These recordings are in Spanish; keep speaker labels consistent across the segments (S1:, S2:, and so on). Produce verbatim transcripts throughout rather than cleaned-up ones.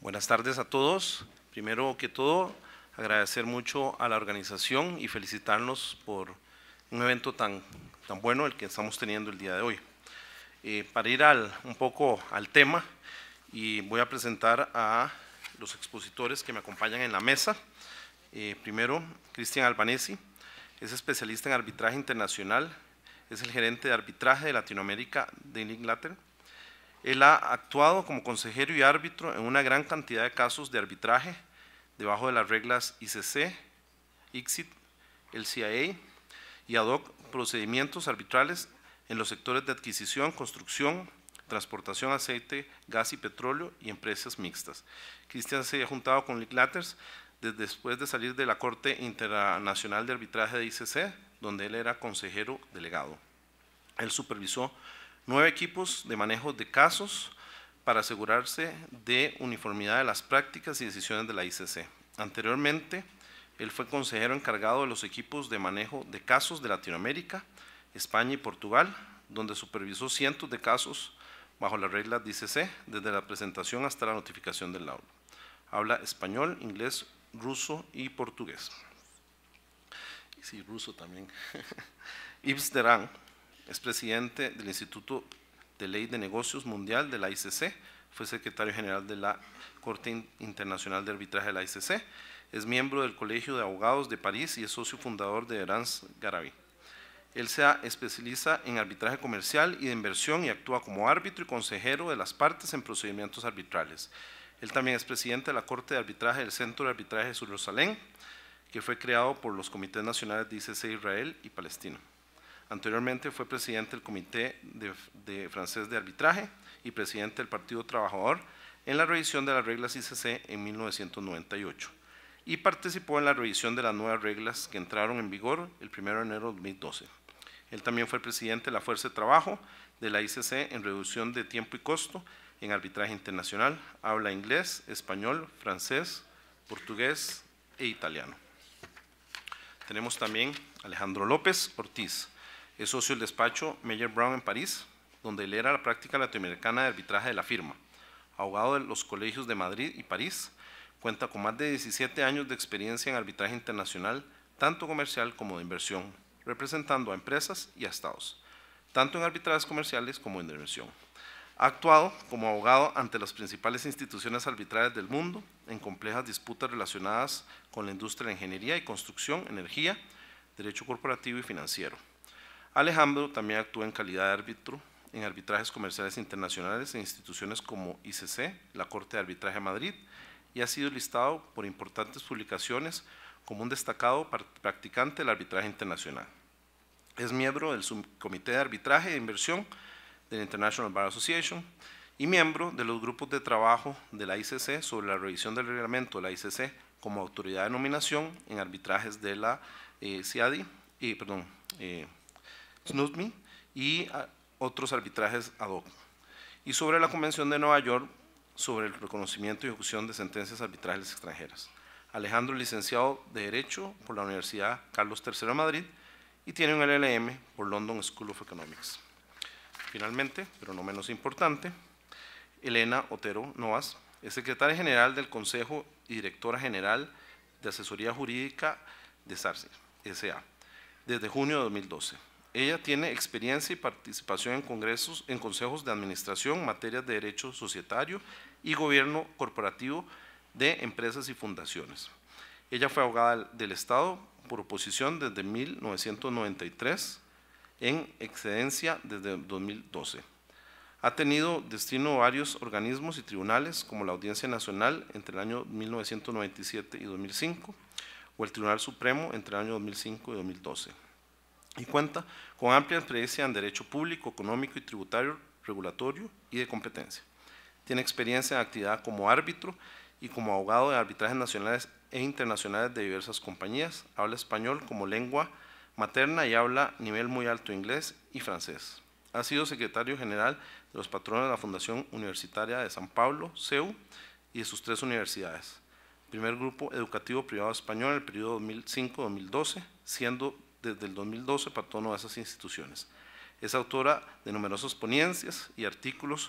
S1: Buenas tardes a todos. Primero que todo, agradecer mucho a la organización y felicitarnos por un evento tan, tan bueno el que estamos teniendo el día de hoy. Eh, para ir al, un poco al tema, y voy a presentar a los expositores que me acompañan en la mesa. Eh, primero, Cristian Albanesi, es especialista en arbitraje internacional, es el gerente de arbitraje de Latinoamérica de Linklaters. Él ha actuado como consejero y árbitro en una gran cantidad de casos de arbitraje debajo de las reglas I C C, I C S I, L C I A y ad hoc procedimientos arbitrales en los sectores de adquisición, construcción, transportación, aceite, gas y petróleo y empresas mixtas. Cristian se ha juntado con Linklaters desde después de salir de la Corte Internacional de Arbitraje de I C C, donde él era consejero delegado. Él supervisó nueve equipos de manejo de casos para asegurarse de uniformidad de las prácticas y decisiones de la I C C. Anteriormente, él fue consejero encargado de los equipos de manejo de casos de Latinoamérica, España y Portugal, donde supervisó cientos de casos bajo las reglas de I C C, desde la presentación hasta la notificación del laudo. Habla español, inglés, ruso y portugués. Y sí, ruso también. Yves Derang es presidente del Instituto de Ley de Negocios Mundial de la I C C, fue secretario general de la Corte Internacional de Arbitraje de la I C C, es miembro del Colegio de Abogados de París y es socio fundador de Erans Garabi. Él se especializa en arbitraje comercial y de inversión y actúa como árbitro y consejero de las partes en procedimientos arbitrales. Él también es presidente de la Corte de Arbitraje del Centro de Arbitraje de Jerusalén, que fue creado por los Comités Nacionales de I C C Israel y Palestina. Anteriormente fue presidente del Comité de, de Francés de Arbitraje y presidente del Partido Trabajador en la revisión de las reglas I C C en mil novecientos noventa y ocho y participó en la revisión de las nuevas reglas que entraron en vigor el primero de enero de dos mil doce. Él también fue presidente de la Fuerza de Trabajo de la I C C en reducción de tiempo y costo en arbitraje internacional. Habla inglés, español, francés, portugués e italiano. Tenemos también a Alejandro López Ortiz. Es socio del despacho Meyer Brown en París, donde lidera la práctica latinoamericana de arbitraje de la firma. Abogado de los colegios de Madrid y París, cuenta con más de diecisiete años de experiencia en arbitraje internacional, tanto comercial como de inversión, representando a empresas y a estados, tanto en arbitrajes comerciales como en de inversión. Ha actuado como abogado ante las principales instituciones arbitrales del mundo en complejas disputas relacionadas con la industria de la ingeniería y construcción, energía, derecho corporativo y financiero. Alejandro también actúa en calidad de árbitro en arbitrajes comerciales internacionales en instituciones como I C C, la Corte de Arbitraje de Madrid, y ha sido listado por importantes publicaciones como un destacado practicante del arbitraje internacional. Es miembro del Subcomité de Arbitraje de Inversión del International Bar Association y miembro de los grupos de trabajo de la I C C sobre la revisión del reglamento de la I C C como autoridad de nominación en arbitrajes de la eh, C I A D I, eh, perdón, eh, S N U S M I y otros arbitrajes ad hoc, y sobre la Convención de Nueva York sobre el reconocimiento y ejecución de sentencias arbitrales extranjeras. Alejandro es licenciado de Derecho por la Universidad Carlos tercero de Madrid y tiene un L L M por London School of Economics. Finalmente, pero no menos importante, Elena Otero Novas es secretaria general del Consejo y directora general de Asesoría Jurídica de SARSI S A desde junio de dos mil doce. Ella tiene experiencia y participación en congresos, en consejos de administración, materias de derecho societario y gobierno corporativo de empresas y fundaciones. Ella fue abogada del Estado por oposición desde mil novecientos noventa y tres, en excedencia desde dos mil doce. Ha tenido destino varios organismos y tribunales como la Audiencia Nacional entre el año mil novecientos noventa y siete y dos mil cinco o el Tribunal Supremo entre el año dos mil cinco y dos mil doce. Y cuenta con amplia experiencia en derecho público, económico y tributario, regulatorio y de competencia. Tiene experiencia en actividad como árbitro y como abogado de arbitrajes nacionales e internacionales de diversas compañías. Habla español como lengua materna y habla nivel muy alto inglés y francés. Ha sido secretario general de los patronos de la Fundación Universitaria de San Pablo, C E U, y de sus tres universidades. Primer grupo educativo privado español en el periodo dos mil cinco a dos mil doce, siendo desde el dos mil doce patrono de esas instituciones. Es autora de numerosas ponencias y artículos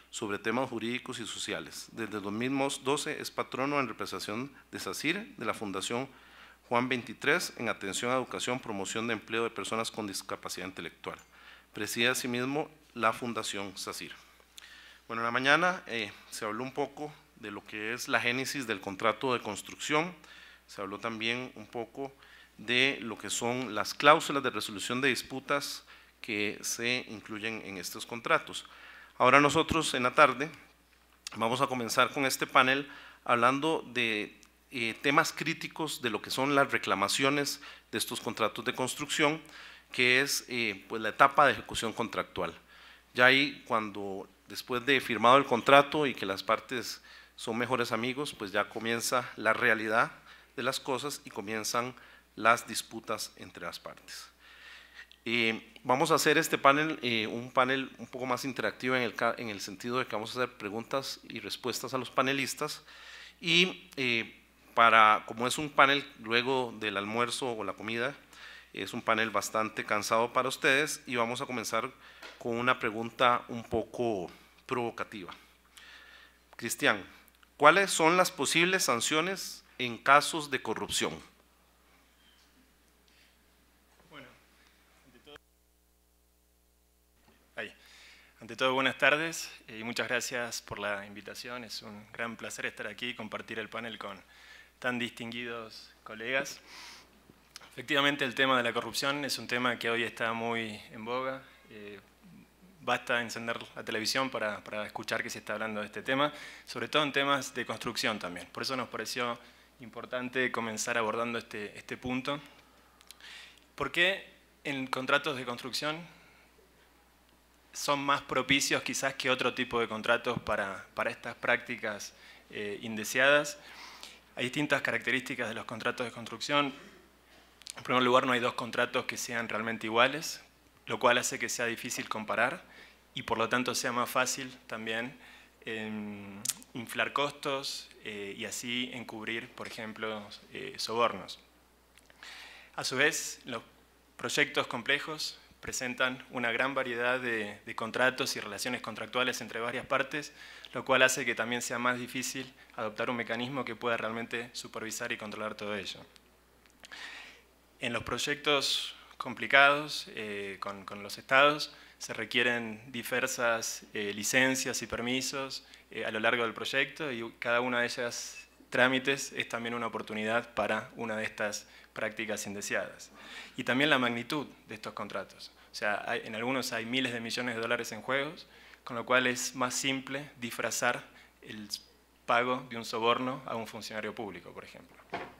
S1: sobre temas jurídicos y sociales. Desde dos mil doce es patrono en representación de SACIR, de la Fundación Juan veintitrés, en atención a educación, promoción de empleo de personas con discapacidad intelectual. Preside asimismo la Fundación SACIR. Bueno, en la mañana eh, se habló un poco de lo que es la génesis del contrato de construcción, se habló también un poco de lo que son las cláusulas de resolución de disputas que se incluyen en estos contratos. Ahora nosotros en la tarde vamos a comenzar con este panel hablando de eh, temas críticos de lo que son las reclamaciones de estos contratos de construcción, que es eh, pues la etapa de ejecución contractual. Ya ahí cuando después de firmado el contrato y que las partes son mejores amigos, pues ya comienza la realidad de las cosas y comienzan las disputas entre las partes. Eh, vamos a hacer este panel, eh, un panel un poco más interactivo en el, en el sentido de que vamos a hacer preguntas y respuestas a los panelistas y eh, para, como es un panel luego del almuerzo o la comida, es un panel bastante cansado para ustedes y vamos a comenzar con una pregunta un poco provocativa. Cristian, ¿cuáles son las posibles sanciones en casos de corrupción?
S2: Bueno, ante todo, ahí. Ante todo buenas tardes y muchas gracias por la invitación. Es un gran placer estar aquí y compartir el panel con tan distinguidos colegas. Efectivamente, el tema de la corrupción es un tema que hoy está muy en boga. Eh, basta encender la televisión para, para escuchar que se está hablando de este tema, sobre todo en temas de construcción también. Por eso nos pareció importante comenzar abordando este, este punto. ¿Por qué en contratos de construcción son más propicios quizás que otro tipo de contratos para, para estas prácticas eh, indeseadas? Hay distintas características de los contratos de construcción. En primer lugar, no hay dos contratos que sean realmente iguales, lo cual hace que sea difícil comparar y por lo tanto sea más fácil también eh, inflar costos eh, y así encubrir, por ejemplo, eh, sobornos. A su vez, los proyectos complejos presentan una gran variedad de, de contratos y relaciones contractuales entre varias partes, lo cual hace que también sea más difícil adoptar un mecanismo que pueda realmente supervisar y controlar todo ello. En los proyectos complicados eh, con, con los estados se requieren diversas eh, licencias y permisos eh, a lo largo del proyecto y cada una de ellas trámites es también una oportunidad para una de estas prácticas indeseadas. Y también la magnitud de estos contratos. O sea, hay, en algunos hay miles de millones de dólares en juegos, con lo cual es más simple disfrazar el pago de un soborno a un funcionario público, por ejemplo.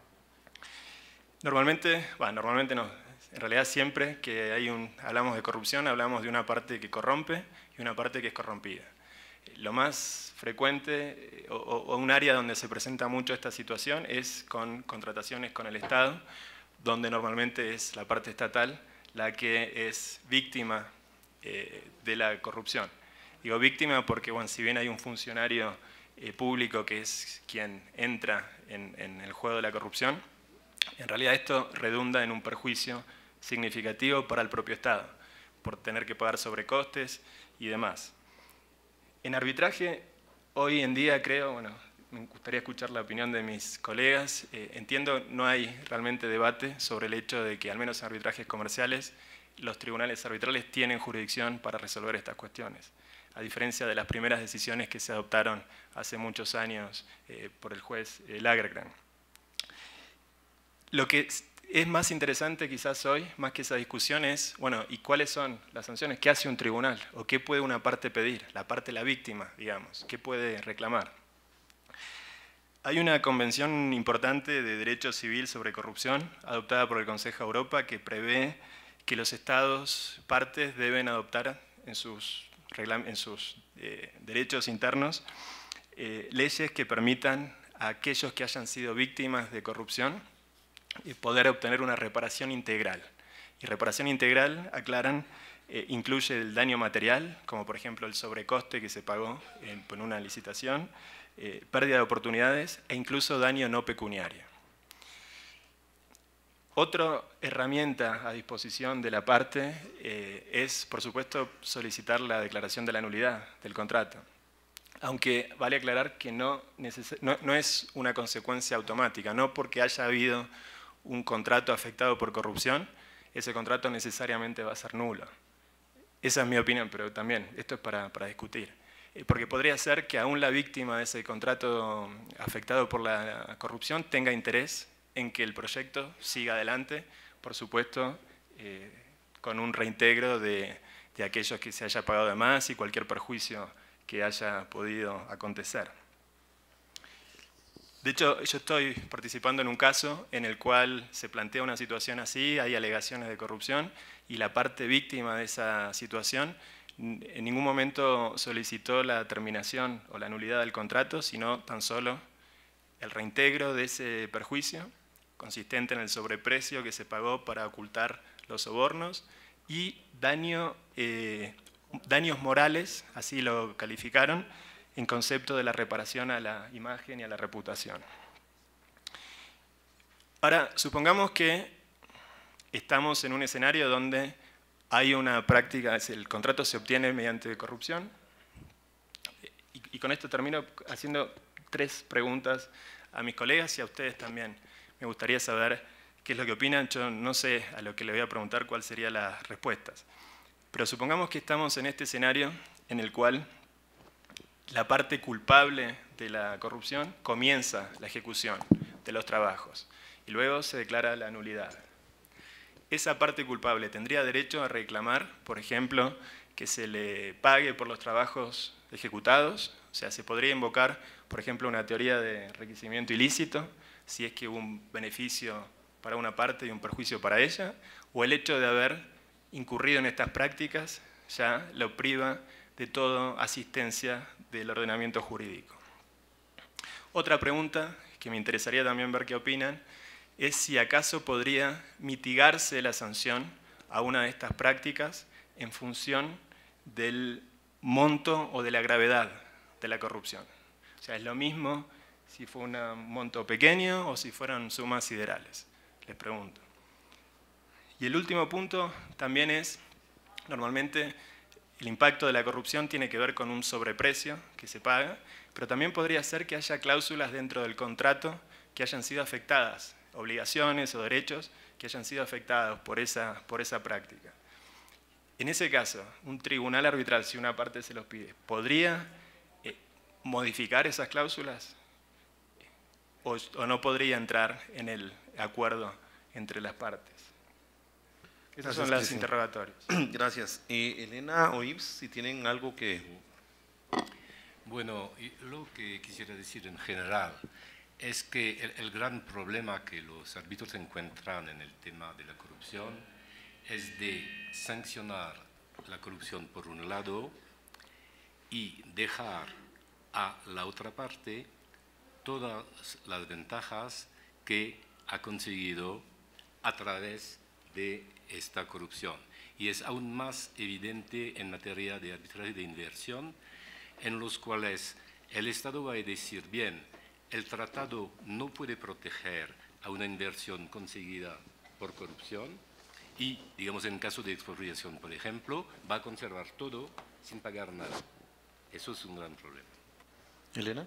S2: Normalmente, bueno, normalmente no, en realidad siempre que hay un, hablamos de corrupción, hablamos de una parte que corrompe y una parte que es corrompida. Lo más frecuente o, o un área donde se presenta mucho esta situación es con contrataciones con el Estado, donde normalmente es la parte estatal la que es víctima eh, de la corrupción. Digo víctima porque, bueno, si bien hay un funcionario eh, público que es quien entra en, en el juego de la corrupción, en realidad esto redunda en un perjuicio significativo para el propio Estado, por tener que pagar sobrecostes y demás. En arbitraje, hoy en día creo, bueno, me gustaría escuchar la opinión de mis colegas, eh, entiendo no hay realmente debate sobre el hecho de que al menos en arbitrajes comerciales los tribunales arbitrales tienen jurisdicción para resolver estas cuestiones, a diferencia de las primeras decisiones que se adoptaron hace muchos años eh, por el juez eh, Lagercrantz. Lo que es más interesante quizás hoy, más que esa discusión, es, bueno, ¿y cuáles son las sanciones? ¿Qué hace un tribunal? ¿O qué puede una parte pedir? La parte, la víctima, digamos. ¿Qué puede reclamar? Hay una convención importante de derecho civil sobre corrupción, adoptada por el Consejo de Europa, que prevé que los estados partes deben adoptar en sus, en sus eh, derechos internos eh, leyes que permitan a aquellos que hayan sido víctimas de corrupción y poder obtener una reparación integral. Y reparación integral, aclaran, eh, incluye el daño material, como por ejemplo el sobrecoste que se pagó en, en una licitación, eh, pérdida de oportunidades e incluso daño no pecuniario. Otra herramienta a disposición de la parte eh, es, por supuesto, solicitar la declaración de la nulidad del contrato. aunque vale aclarar que no, no, no es una consecuencia automática, no porque haya habido un contrato afectado por corrupción, ese contrato necesariamente va a ser nulo. Esa es mi opinión, pero también esto es para, para discutir. Porque podría ser que aún la víctima de ese contrato afectado por la corrupción tenga interés en que el proyecto siga adelante, por supuesto, eh, con un reintegro de, de aquellos que se haya pagado de más y cualquier perjuicio que haya podido acontecer. De hecho, yo estoy participando en un caso en el cual se plantea una situación así, hay alegaciones de corrupción y la parte víctima de esa situación en ningún momento solicitó la terminación o la nulidad del contrato, sino tan solo el reintegro de ese perjuicio, consistente en el sobreprecio que se pagó para ocultar los sobornos, y daño, eh, daños morales, así lo calificaron, en concepto de la reparación a la imagen y a la reputación. Ahora, supongamos que estamos en un escenario donde hay una práctica, el contrato se obtiene mediante corrupción, y, y con esto termino haciendo tres preguntas a mis colegas y a ustedes también. Me gustaría saber qué es lo que opinan. Yo no sé a lo que le voy a preguntar cuáles serían las respuestas. Pero supongamos que estamos en este escenario en el cual la parte culpable de la corrupción comienza la ejecución de los trabajos y luego se declara la nulidad. Esa parte culpable tendría derecho a reclamar, por ejemplo, que se le pague por los trabajos ejecutados. O sea, se podría invocar, por ejemplo, una teoría de enriquecimiento ilícito, si es que hubo un beneficio para una parte y un perjuicio para ella, o el hecho de haber incurrido en estas prácticas ya lo priva de toda asistencia del ordenamiento jurídico. Otra pregunta que me interesaría también ver qué opinan es si acaso podría mitigarse la sanción a una de estas prácticas en función del monto o de la gravedad de la corrupción. O sea, es lo mismo si fue un monto pequeño o si fueran sumas siderales, les pregunto. Y el último punto también es, normalmente el impacto de la corrupción tiene que ver con un sobreprecio que se paga, pero también podría ser que haya cláusulas dentro del contrato que hayan sido afectadas, obligaciones o derechos que hayan sido afectados por esa, por esa práctica. En ese caso, un tribunal arbitral, si una parte se los pide, ¿podría eh, modificar esas cláusulas? O, ¿O no podría entrar en el acuerdo entre las partes? Esos son los interrogatorios.
S1: Gracias. Eh, Elena o Yves, si tienen algo que...
S3: Bueno, lo que quisiera decir en general es que el, el gran problema que los árbitros encuentran en el tema de la corrupción es de sancionar la corrupción por un lado y dejar a la otra parte todas las ventajas que ha conseguido a través de esta corrupción. Y es aún más evidente en materia de arbitraje de inversión, en los cuales el Estado va a decir, bien, el tratado no puede proteger a una inversión conseguida por corrupción y, digamos, en caso de expropiación, por ejemplo, va a conservar todo sin pagar nada. Eso es un gran problema.
S1: Elena.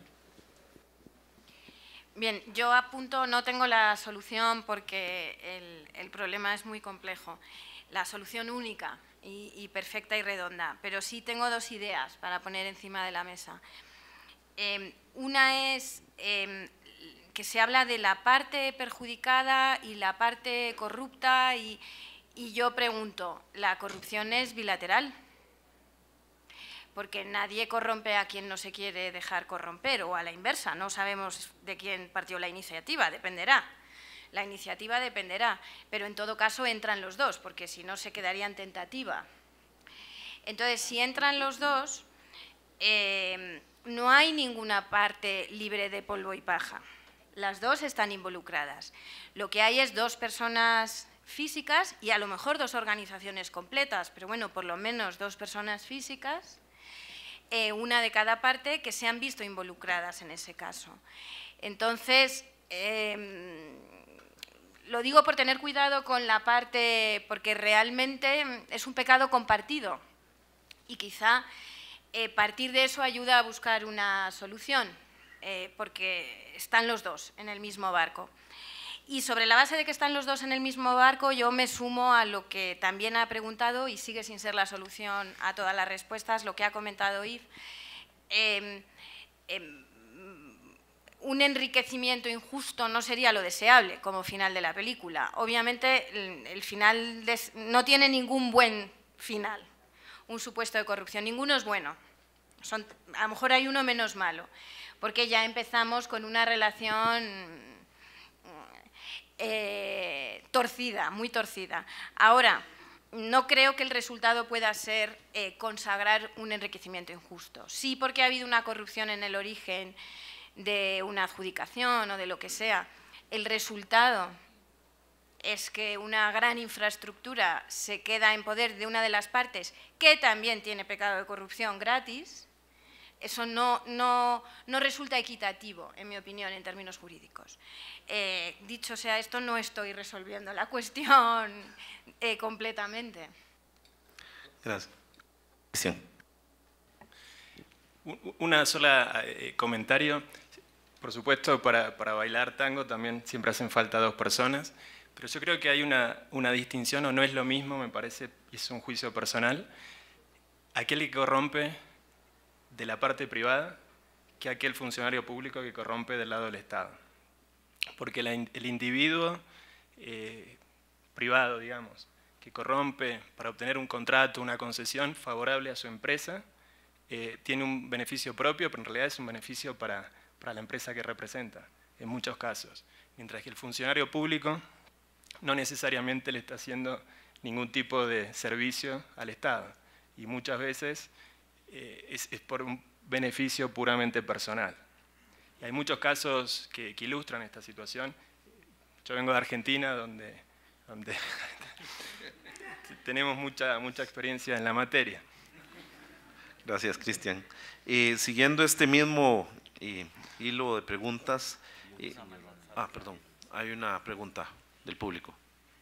S4: Bien, yo apunto, no tengo la solución porque el, el problema es muy complejo, la solución única y, y perfecta y redonda, pero sí tengo dos ideas para poner encima de la mesa. Eh, una es eh, que se habla de la parte perjudicada y la parte corrupta y, y yo pregunto, ¿la corrupción es bilateral? Porque nadie corrompe a quien no se quiere dejar corromper o a la inversa, no sabemos de quién partió la iniciativa, dependerá. La iniciativa dependerá, pero en todo caso entran los dos, porque si no se quedaría en tentativa. Entonces, si entran los dos, eh, no hay ninguna parte libre de polvo y paja. Las dos están involucradas. Lo que hay es dos personas físicas y a lo mejor dos organizaciones completas, pero bueno, por lo menos dos personas físicas, eh, una de cada parte, que se han visto involucradas en ese caso. Entonces, eh, lo digo por tener cuidado con la parte, porque realmente es un pecado compartido y quizá eh, partir de eso ayuda a buscar una solución, eh, porque están los dos en el mismo barco. Y sobre la base de que están los dos en el mismo barco, yo me sumo a lo que también ha preguntado y sigue sin ser la solución a todas las respuestas, lo que ha comentado Yves. Eh, eh, un enriquecimiento injusto no sería lo deseable como final de la película. Obviamente, el, el final de, no tiene ningún buen final, un supuesto de corrupción. Ninguno es bueno. Son, a lo mejor hay uno menos malo, porque ya empezamos con una relación Eh, torcida, muy torcida. Ahora, no creo que el resultado pueda ser eh, consagrar un enriquecimiento injusto. Sí, porque ha habido una corrupción en el origen de una adjudicación o de lo que sea. El resultado es que una gran infraestructura se queda en poder de una de las partes que también tiene pecado de corrupción gratis. Eso no, no, no resulta equitativo, en mi opinión, en términos jurídicos. Eh, dicho sea esto, no estoy resolviendo la cuestión eh, completamente.
S1: Gracias. Sí.
S2: Una sola eh, comentario. Por supuesto, para, para bailar tango también siempre hacen falta dos personas, pero yo creo que hay una, una distinción, o no es lo mismo, me parece, es un juicio personal, aquel que corrompe de la parte privada que aquel funcionario público que corrompe del lado del Estado. Porque la, el individuo eh, privado, digamos, que corrompe para obtener un contrato, una concesión favorable a su empresa, eh, tiene un beneficio propio, pero en realidad es un beneficio para, para la empresa que representa, en muchos casos. Mientras que el funcionario público no necesariamente le está haciendo ningún tipo de servicio al Estado. Y muchas veces eh, es, es por un beneficio puramente personal. Y hay muchos casos que, que ilustran esta situación. Yo vengo de Argentina, donde, donde tenemos mucha, mucha experiencia en la materia.
S1: Gracias, Cristian. Eh, siguiendo este mismo eh, hilo de preguntas, eh, ah, perdón, hay una pregunta del público.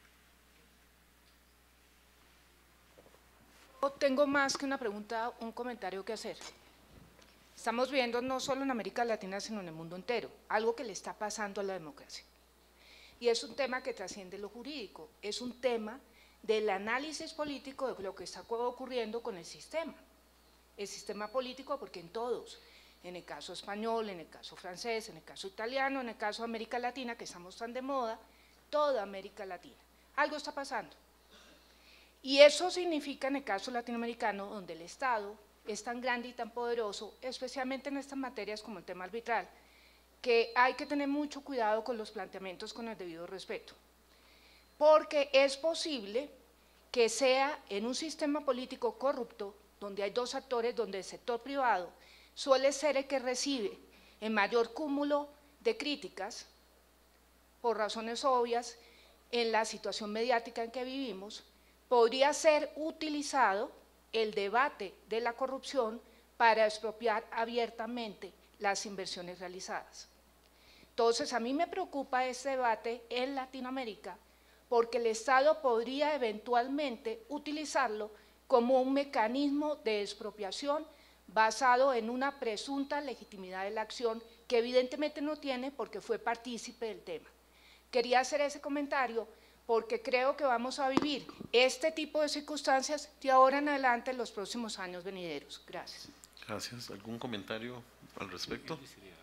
S5: Tengo más que una pregunta, un comentario que hacer. Estamos viendo no solo en América Latina, sino en el mundo entero, algo que le está pasando a la democracia. Y es un tema que trasciende lo jurídico, es un tema del análisis político de lo que está ocurriendo con el sistema. El sistema político, porque en todos, en el caso español, en el caso francés, en el caso italiano, en el caso de América Latina, que estamos tan de moda, toda América Latina, algo está pasando. Y eso significa en el caso latinoamericano, donde el Estado es tan grande y tan poderoso, especialmente en estas materias como el tema arbitral, que hay que tener mucho cuidado con los planteamientos con el debido respeto. Porque es posible que sea en un sistema político corrupto, donde hay dos actores, donde el sector privado suele ser el que recibe el mayor cúmulo de críticas, por razones obvias, en la situación mediática en que vivimos, podría ser utilizado el debate de la corrupción para expropiar abiertamente las inversiones realizadas. Entonces, a mí me preocupa este debate en Latinoamérica porque el Estado podría eventualmente utilizarlo como un mecanismo de expropiación basado en una presunta legitimidad de la acción que evidentemente no tiene porque fue partícipe del tema. Quería hacer ese comentario porque creo que vamos a vivir este tipo de circunstancias de ahora en adelante en los próximos años venideros. Gracias.
S1: Gracias. ¿Algún comentario al respecto?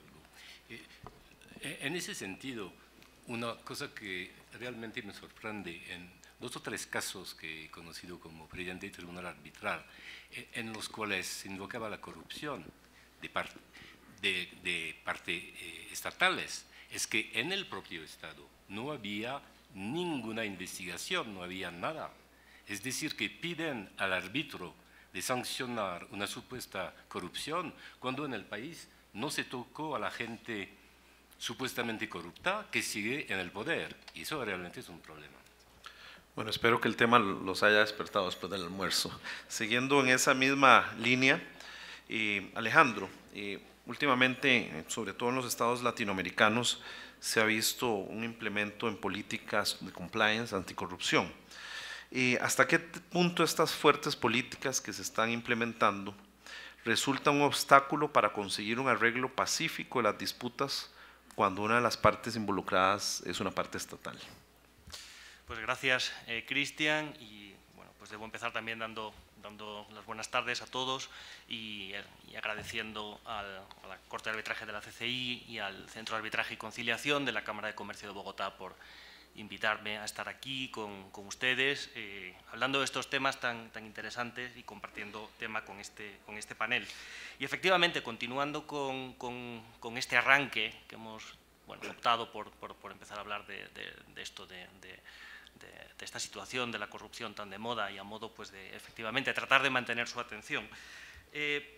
S3: En ese sentido, una cosa que realmente me sorprende en dos o tres casos que he conocido como presidente del Tribunal Arbitral, en los cuales se invocaba la corrupción de parte, de, de parte eh, estatales, es que en el propio Estado no había ninguna investigación, no había nada. Es decir, que piden al árbitro de sancionar una supuesta corrupción cuando en el país no se tocó a la gente supuestamente corrupta que sigue en el poder. Y eso realmente es un problema.
S1: Bueno, espero que el tema los haya despertado después del almuerzo. Siguiendo en esa misma línea, eh, Alejandro, eh, últimamente, sobre todo en los estados latinoamericanos, se ha visto un implemento en políticas de compliance anticorrupción. Eh, ¿Hasta qué punto estas fuertes políticas que se están implementando resulta un obstáculo para conseguir un arreglo pacífico de las disputas cuando una de las partes involucradas es una parte estatal?
S6: Pues gracias, eh, Cristian, y bueno, pues debo empezar también dando, dando las buenas tardes a todos y, y agradeciendo al, a la Corte de Arbitraje de la C C I y al Centro de Arbitraje y Conciliación de la Cámara de Comercio de Bogotá por invitarme a estar aquí con, con ustedes, eh, hablando de estos temas tan, tan interesantes y compartiendo tema con este, con este panel. Y efectivamente, continuando con, con, con este arranque que hemos bueno, optado por, por, por empezar a hablar de, de, de esto, de, de, de, de esta situación de la corrupción tan de moda y a modo pues, de efectivamente tratar de mantener su atención. Eh,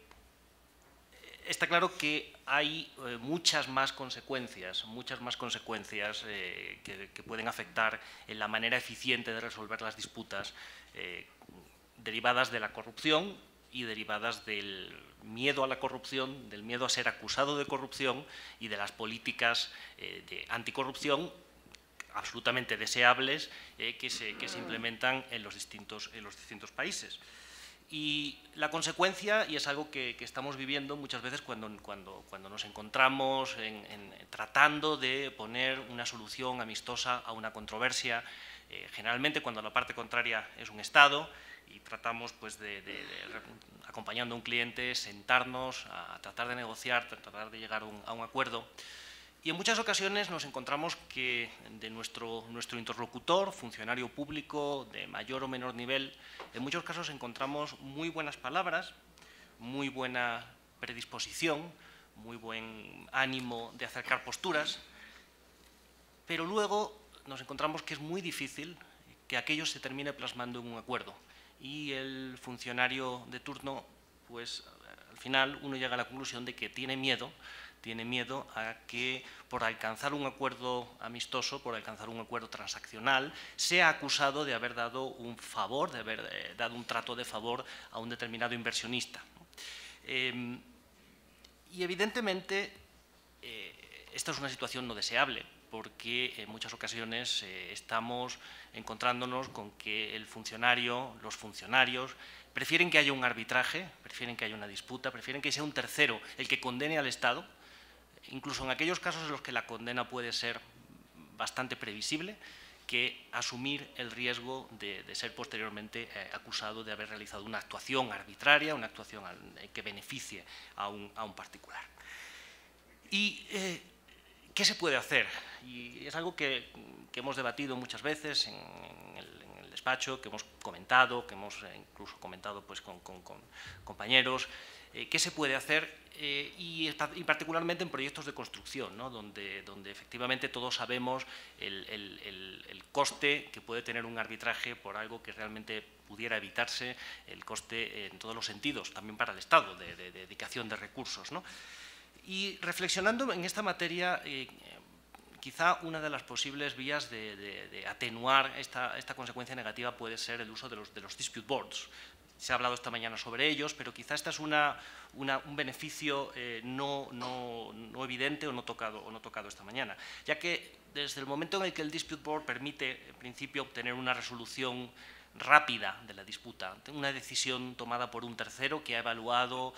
S6: Está claro que hay eh, muchas más consecuencias, muchas más consecuencias eh, que, que pueden afectar en la manera eficiente de resolver las disputas eh, derivadas de la corrupción y derivadas del miedo a la corrupción, del miedo a ser acusado de corrupción y de las políticas eh, de anticorrupción absolutamente deseables eh, que, se, que se implementan en los distintos, en los distintos países. Y la consecuencia, y es algo que, que estamos viviendo muchas veces cuando, cuando, cuando nos encontramos en, en, tratando de poner una solución amistosa a una controversia, eh, generalmente cuando la parte contraria es un Estado, y tratamos, pues, de, de, de, acompañando a un cliente, sentarnos a tratar de negociar, tratar de llegar a un, a un acuerdo. Y en muchas ocasiones nos encontramos que de nuestro, nuestro interlocutor, funcionario público de mayor o menor nivel, en muchos casos encontramos muy buenas palabras, muy buena predisposición, muy buen ánimo de acercar posturas, pero luego nos encontramos que es muy difícil que aquello se termine plasmando en un acuerdo. Y el funcionario de turno, pues al final uno llega a la conclusión de que tiene miedo tiene miedo a que por alcanzar un acuerdo amistoso, por alcanzar un acuerdo transaccional, sea acusado de haber dado un favor, de haber eh, dado un trato de favor a un determinado inversionista. Eh, y evidentemente eh, esta es una situación no deseable, porque en muchas ocasiones eh, estamos encontrándonos con que el funcionario, los funcionarios, prefieren que haya un arbitraje, prefieren que haya una disputa, prefieren que sea un tercero el que condene al Estado, incluso en aquellos casos en los que la condena puede ser bastante previsible, que asumir el riesgo de, de ser posteriormente eh, acusado de haber realizado una actuación arbitraria, una actuación eh, que beneficie a un, a un particular. ¿Y eh, qué se puede hacer? Y es algo que, que hemos debatido muchas veces en, en, el, en el despacho, que hemos comentado, que hemos eh, incluso comentado pues, con, con, con compañeros. Eh, ¿Qué se puede hacer? Eh, y, y particularmente en proyectos de construcción, ¿no? donde, donde efectivamente todos sabemos el, el, el, el coste que puede tener un arbitraje por algo que realmente pudiera evitarse, el coste en todos los sentidos, también para el Estado, de, de, de dedicación de recursos, ¿no? Y reflexionando en esta materia, eh, quizá una de las posibles vías de, de, de atenuar esta, esta consecuencia negativa puede ser el uso de los, de los dispute boards. Se ha hablado esta mañana sobre ellos, pero quizá este es una, una, un beneficio eh, no, no, no evidente o no, tocado, o no tocado esta mañana, ya que desde el momento en el que el dispute board permite, en principio, obtener una resolución rápida de la disputa, una decisión tomada por un tercero que ha evaluado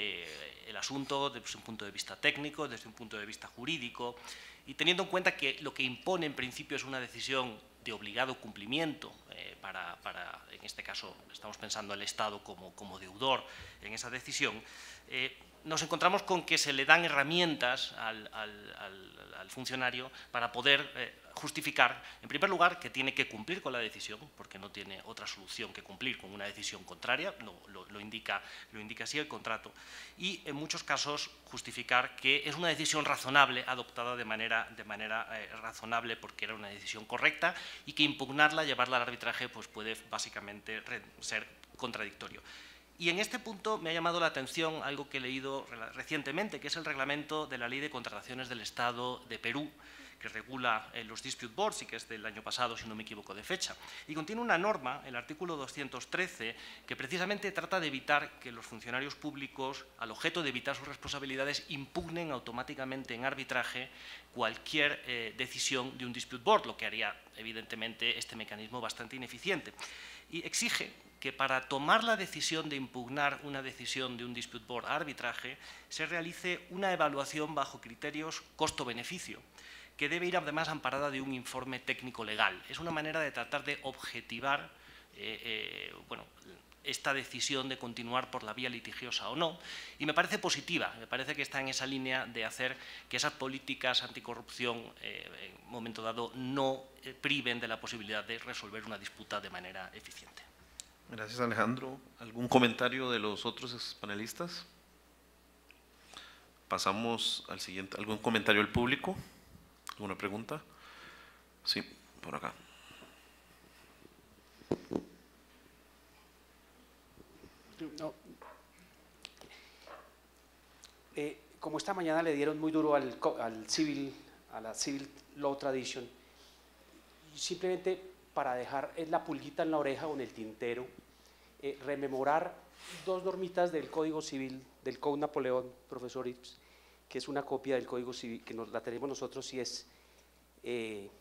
S6: eh, el asunto desde un punto de vista técnico, desde un punto de vista jurídico, y teniendo en cuenta que lo que impone en principio es una decisión de obligado cumplimiento, eh, para, para, en este caso estamos pensando al Estado como, como deudor en esa decisión, eh, nos encontramos con que se le dan herramientas al, al, al, al funcionario para poder eh, justificar, en primer lugar, que tiene que cumplir con la decisión, porque no tiene otra solución que cumplir con una decisión contraria, lo, lo, lo, indica, lo indica así el contrato, y en muchos casos justificar que es una decisión razonable, adoptada de manera, de manera eh, razonable porque era una decisión correcta, y que impugnarla, llevarla al arbitraje, pues puede básicamente ser contradictorio. Y en este punto me ha llamado la atención algo que he leído recientemente, que es el reglamento de la Ley de Contrataciones del Estado de Perú, que regula eh, los dispute boards y que es del año pasado, si no me equivoco de fecha. Y contiene una norma, el artículo doscientos trece, que precisamente trata de evitar que los funcionarios públicos, al objeto de evitar sus responsabilidades, impugnen automáticamente en arbitraje cualquier eh, decisión de un dispute board, lo que haría evidentemente este mecanismo bastante ineficiente. Y exige que para tomar la decisión de impugnar una decisión de un dispute board a arbitraje se realice una evaluación bajo criterios costo-beneficio, que debe ir además amparada de un informe técnico legal. Es una manera de tratar de objetivar eh, eh, bueno, esta decisión de continuar por la vía litigiosa o no, y me parece positiva, me parece que está en esa línea de hacer que esas políticas anticorrupción eh, en un momento dado no eh, priven de la posibilidad de resolver una disputa de manera eficiente.
S1: Gracias, Alejandro. ¿Algún comentario de los otros panelistas? Pasamos al siguiente. ¿Algún comentario del público? ¿Alguna pregunta? Sí, por acá.
S7: No. Eh, como esta mañana le dieron muy duro al, al civil, a la civil law tradition, simplemente para dejar la pulguita en la oreja o en el tintero, eh, rememorar dos normitas del Código Civil, del Code Napoleón, profesor Ips, que es una copia del Código Civil, que nos, la tenemos nosotros, y es eh,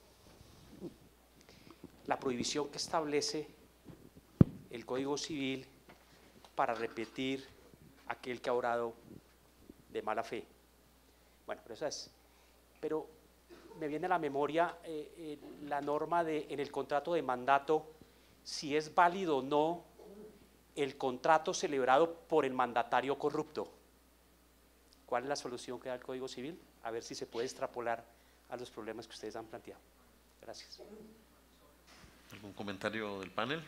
S7: la prohibición que establece el Código Civil para repetir aquel que ha obrado de mala fe. Bueno, pero esa es. Pero me viene a la memoria eh, eh, la norma de, en el contrato de mandato, si es válido o no el contrato celebrado por el mandatario corrupto. ¿Cuál es la solución que da el Código Civil? A ver si se puede extrapolar a los problemas que ustedes han planteado. Gracias.
S1: ¿Algún comentario del panel?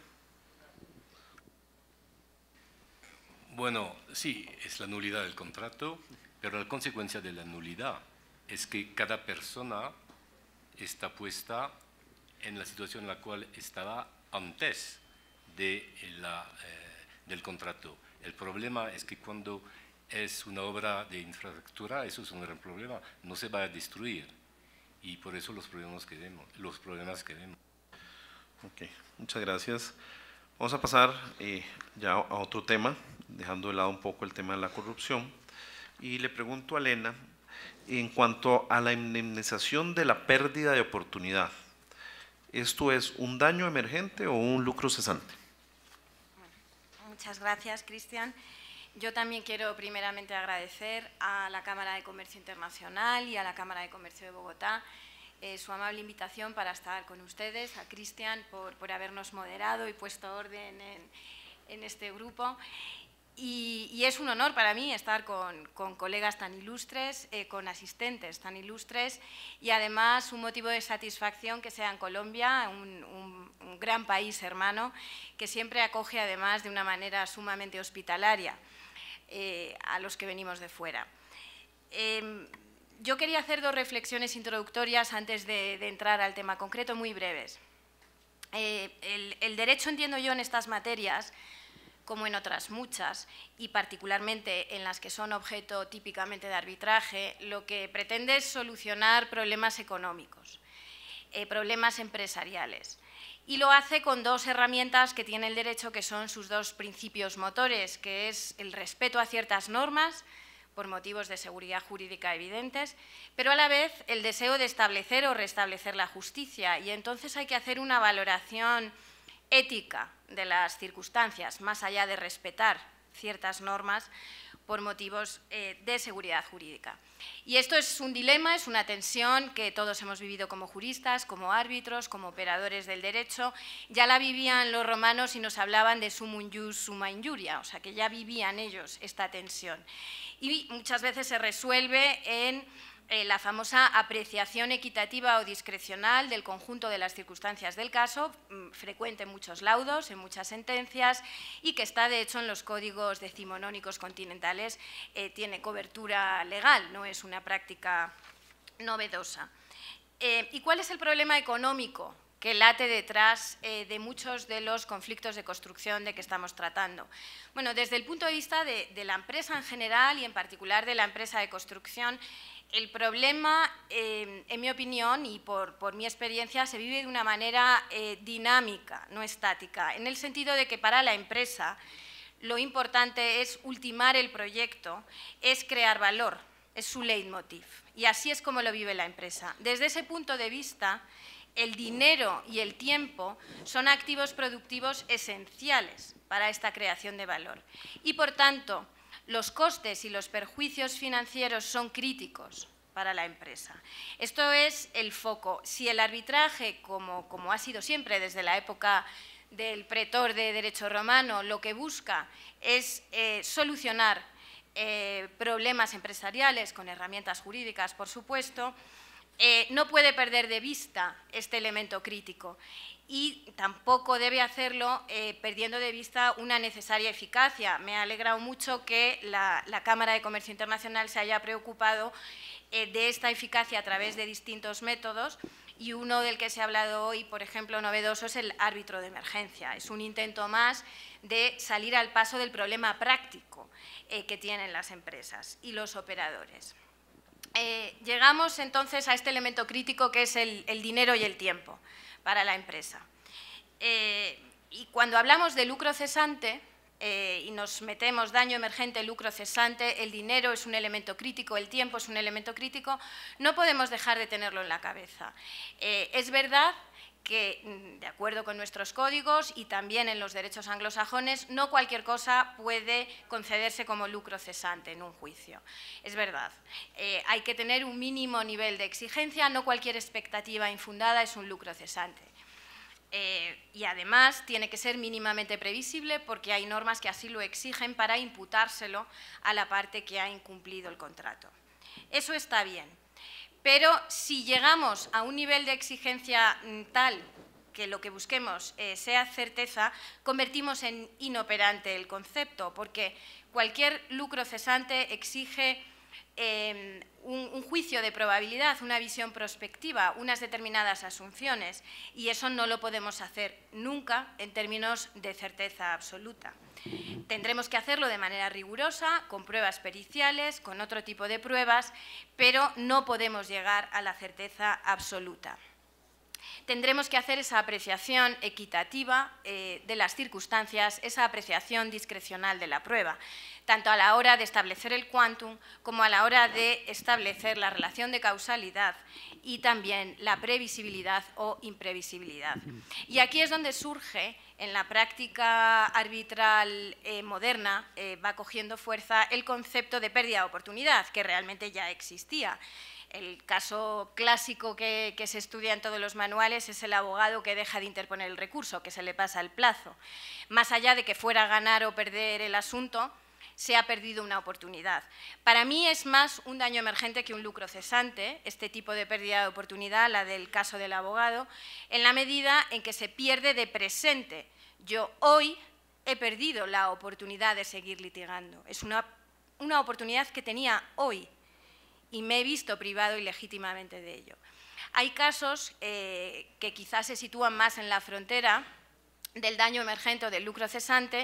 S3: Bueno, sí, es la nulidad del contrato, pero la consecuencia de la nulidad es que cada persona está puesta en la situación en la cual estaba antes de la, eh, del contrato. El problema es que cuando es una obra de infraestructura, eso es un gran problema, no se va a destruir, y por eso los problemas que vemos. Los problemas que vemos.
S1: Ok, muchas gracias. Vamos a pasar eh, ya a otro tema, dejando de lado un poco el tema de la corrupción, y le pregunto a Elena, en cuanto a la indemnización de la pérdida de oportunidad, ¿esto es un daño emergente o un lucro cesante?
S4: Muchas gracias, Cristian. Yo también quiero primeramente agradecer a la Cámara de Comercio Internacional y a la Cámara de Comercio de Bogotá eh, su amable invitación para estar con ustedes, a Cristian por, por habernos moderado y puesto orden en, en este grupo. Y, y es un honor para mí estar con, con colegas tan ilustres, eh, con asistentes tan ilustres, y además un motivo de satisfacción que sea en Colombia, un, un, un gran país hermano, que siempre acoge además de una manera sumamente hospitalaria eh, a los que venimos de fuera. Eh, yo quería hacer dos reflexiones introductorias antes de, de entrar al tema concreto, muy breves. Eh, el, el derecho, entiendo yo, en estas materias, como en otras muchas, y particularmente en las que son objeto típicamente de arbitraje, lo que pretende es solucionar problemas económicos, eh, problemas empresariales. Y lo hace con dos herramientas que tiene el derecho, que son sus dos principios motores, que es el respeto a ciertas normas, por motivos de seguridad jurídica evidentes, pero a la vez el deseo de establecer o restablecer la justicia. Y entonces hay que hacer una valoración ética de las circunstancias, más allá de respetar ciertas normas por motivos eh, de seguridad jurídica. Y esto es un dilema, es una tensión que todos hemos vivido como juristas, como árbitros, como operadores del derecho. Ya la vivían los romanos y nos hablaban de sumum ius, summa injuria, o sea que ya vivían ellos esta tensión. Y muchas veces se resuelve en Eh, la famosa apreciación equitativa o discrecional del conjunto de las circunstancias del caso, mmm, frecuente en muchos laudos, en muchas sentencias, y que está, de hecho, en los códigos decimonónicos continentales, eh, tiene cobertura legal, no es una práctica novedosa. Eh, ¿Y cuál es el problema económico que late detrás eh, de muchos de los conflictos de construcción de que estamos tratando? Bueno, desde el punto de vista de, de la empresa en general y en particular de la empresa de construcción, el problema, eh, en mi opinión y por, por mi experiencia, se vive de una manera eh, dinámica, no estática, en el sentido de que para la empresa lo importante es ultimar el proyecto, es crear valor, es su leitmotiv. Y así es como lo vive la empresa. Desde ese punto de vista, El dinero y el tiempo son activos productivos esenciales para esta creación de valor y, por tanto, los costes y los perjuicios financieros son críticos para la empresa. Esto es el foco. Si el arbitraje, como, como ha sido siempre desde la época del pretor de derecho romano, lo que busca es eh, solucionar eh, problemas empresariales con herramientas jurídicas, por supuesto, eh, no puede perder de vista este elemento crítico y tampoco debe hacerlo eh, perdiendo de vista una necesaria eficacia. Me ha alegrado mucho que la, la Cámara de Comercio Internacional se haya preocupado eh, de esta eficacia a través de distintos métodos, y uno del que se ha hablado hoy, por ejemplo, novedoso, es el árbitro de emergencia. Es un intento más de salir al paso del problema práctico eh, que tienen las empresas y los operadores. Eh, llegamos entonces a este elemento crítico que es el, el dinero y el tiempo para la empresa. Eh, y cuando hablamos de lucro cesante eh, y nos metemos daño emergente, lucro cesante, el dinero es un elemento crítico, el tiempo es un elemento crítico, no podemos dejar de tenerlo en la cabeza. Eh, es verdad que, de acuerdo con nuestros códigos y también en los derechos anglosajones, no cualquier cosa puede concederse como lucro cesante en un juicio. Es verdad, eh, hay que tener un mínimo nivel de exigencia, no cualquier expectativa infundada es un lucro cesante. Eh, y además tiene que ser mínimamente previsible porque hay normas que así lo exigen para imputárselo a la parte que ha incumplido el contrato. Eso está bien. Pero si llegamos a un nivel de exigencia tal que lo que busquemos eh, sea certeza, convertimos en inoperante el concepto, porque cualquier lucro cesante exige eh, un, un juicio de probabilidad, una visión prospectiva, unas determinadas asunciones, y eso no lo podemos hacer nunca en términos de certeza absoluta. Tendremos que hacerlo de manera rigurosa, con pruebas periciales, con otro tipo de pruebas, pero no podemos llegar a la certeza absoluta. Tendremos que hacer esa apreciación equitativa eh, de las circunstancias, esa apreciación discrecional de la prueba, tanto a la hora de establecer el quantum como a la hora de establecer la relación de causalidad y también la previsibilidad o imprevisibilidad. Y aquí es donde surge, en la práctica arbitral eh, moderna, eh, va cogiendo fuerza el concepto de pérdida de oportunidad, que realmente ya existía. El caso clásico que, que se estudia en todos los manuales es el abogado que deja de interponer el recurso, que se le pasa el plazo. Más allá de que fuera a ganar o perder el asunto, se ha perdido una oportunidad. Para mí es más un daño emergente que un lucro cesante, este tipo de pérdida de oportunidad, la del caso del abogado, en la medida en que se pierde de presente. Yo hoy he perdido la oportunidad de seguir litigando. Es una, una oportunidad que tenía hoy y me he visto privado ilegítimamente de ello. Hay casos eh, que quizás se sitúan más en la frontera del daño emergente o del lucro cesante.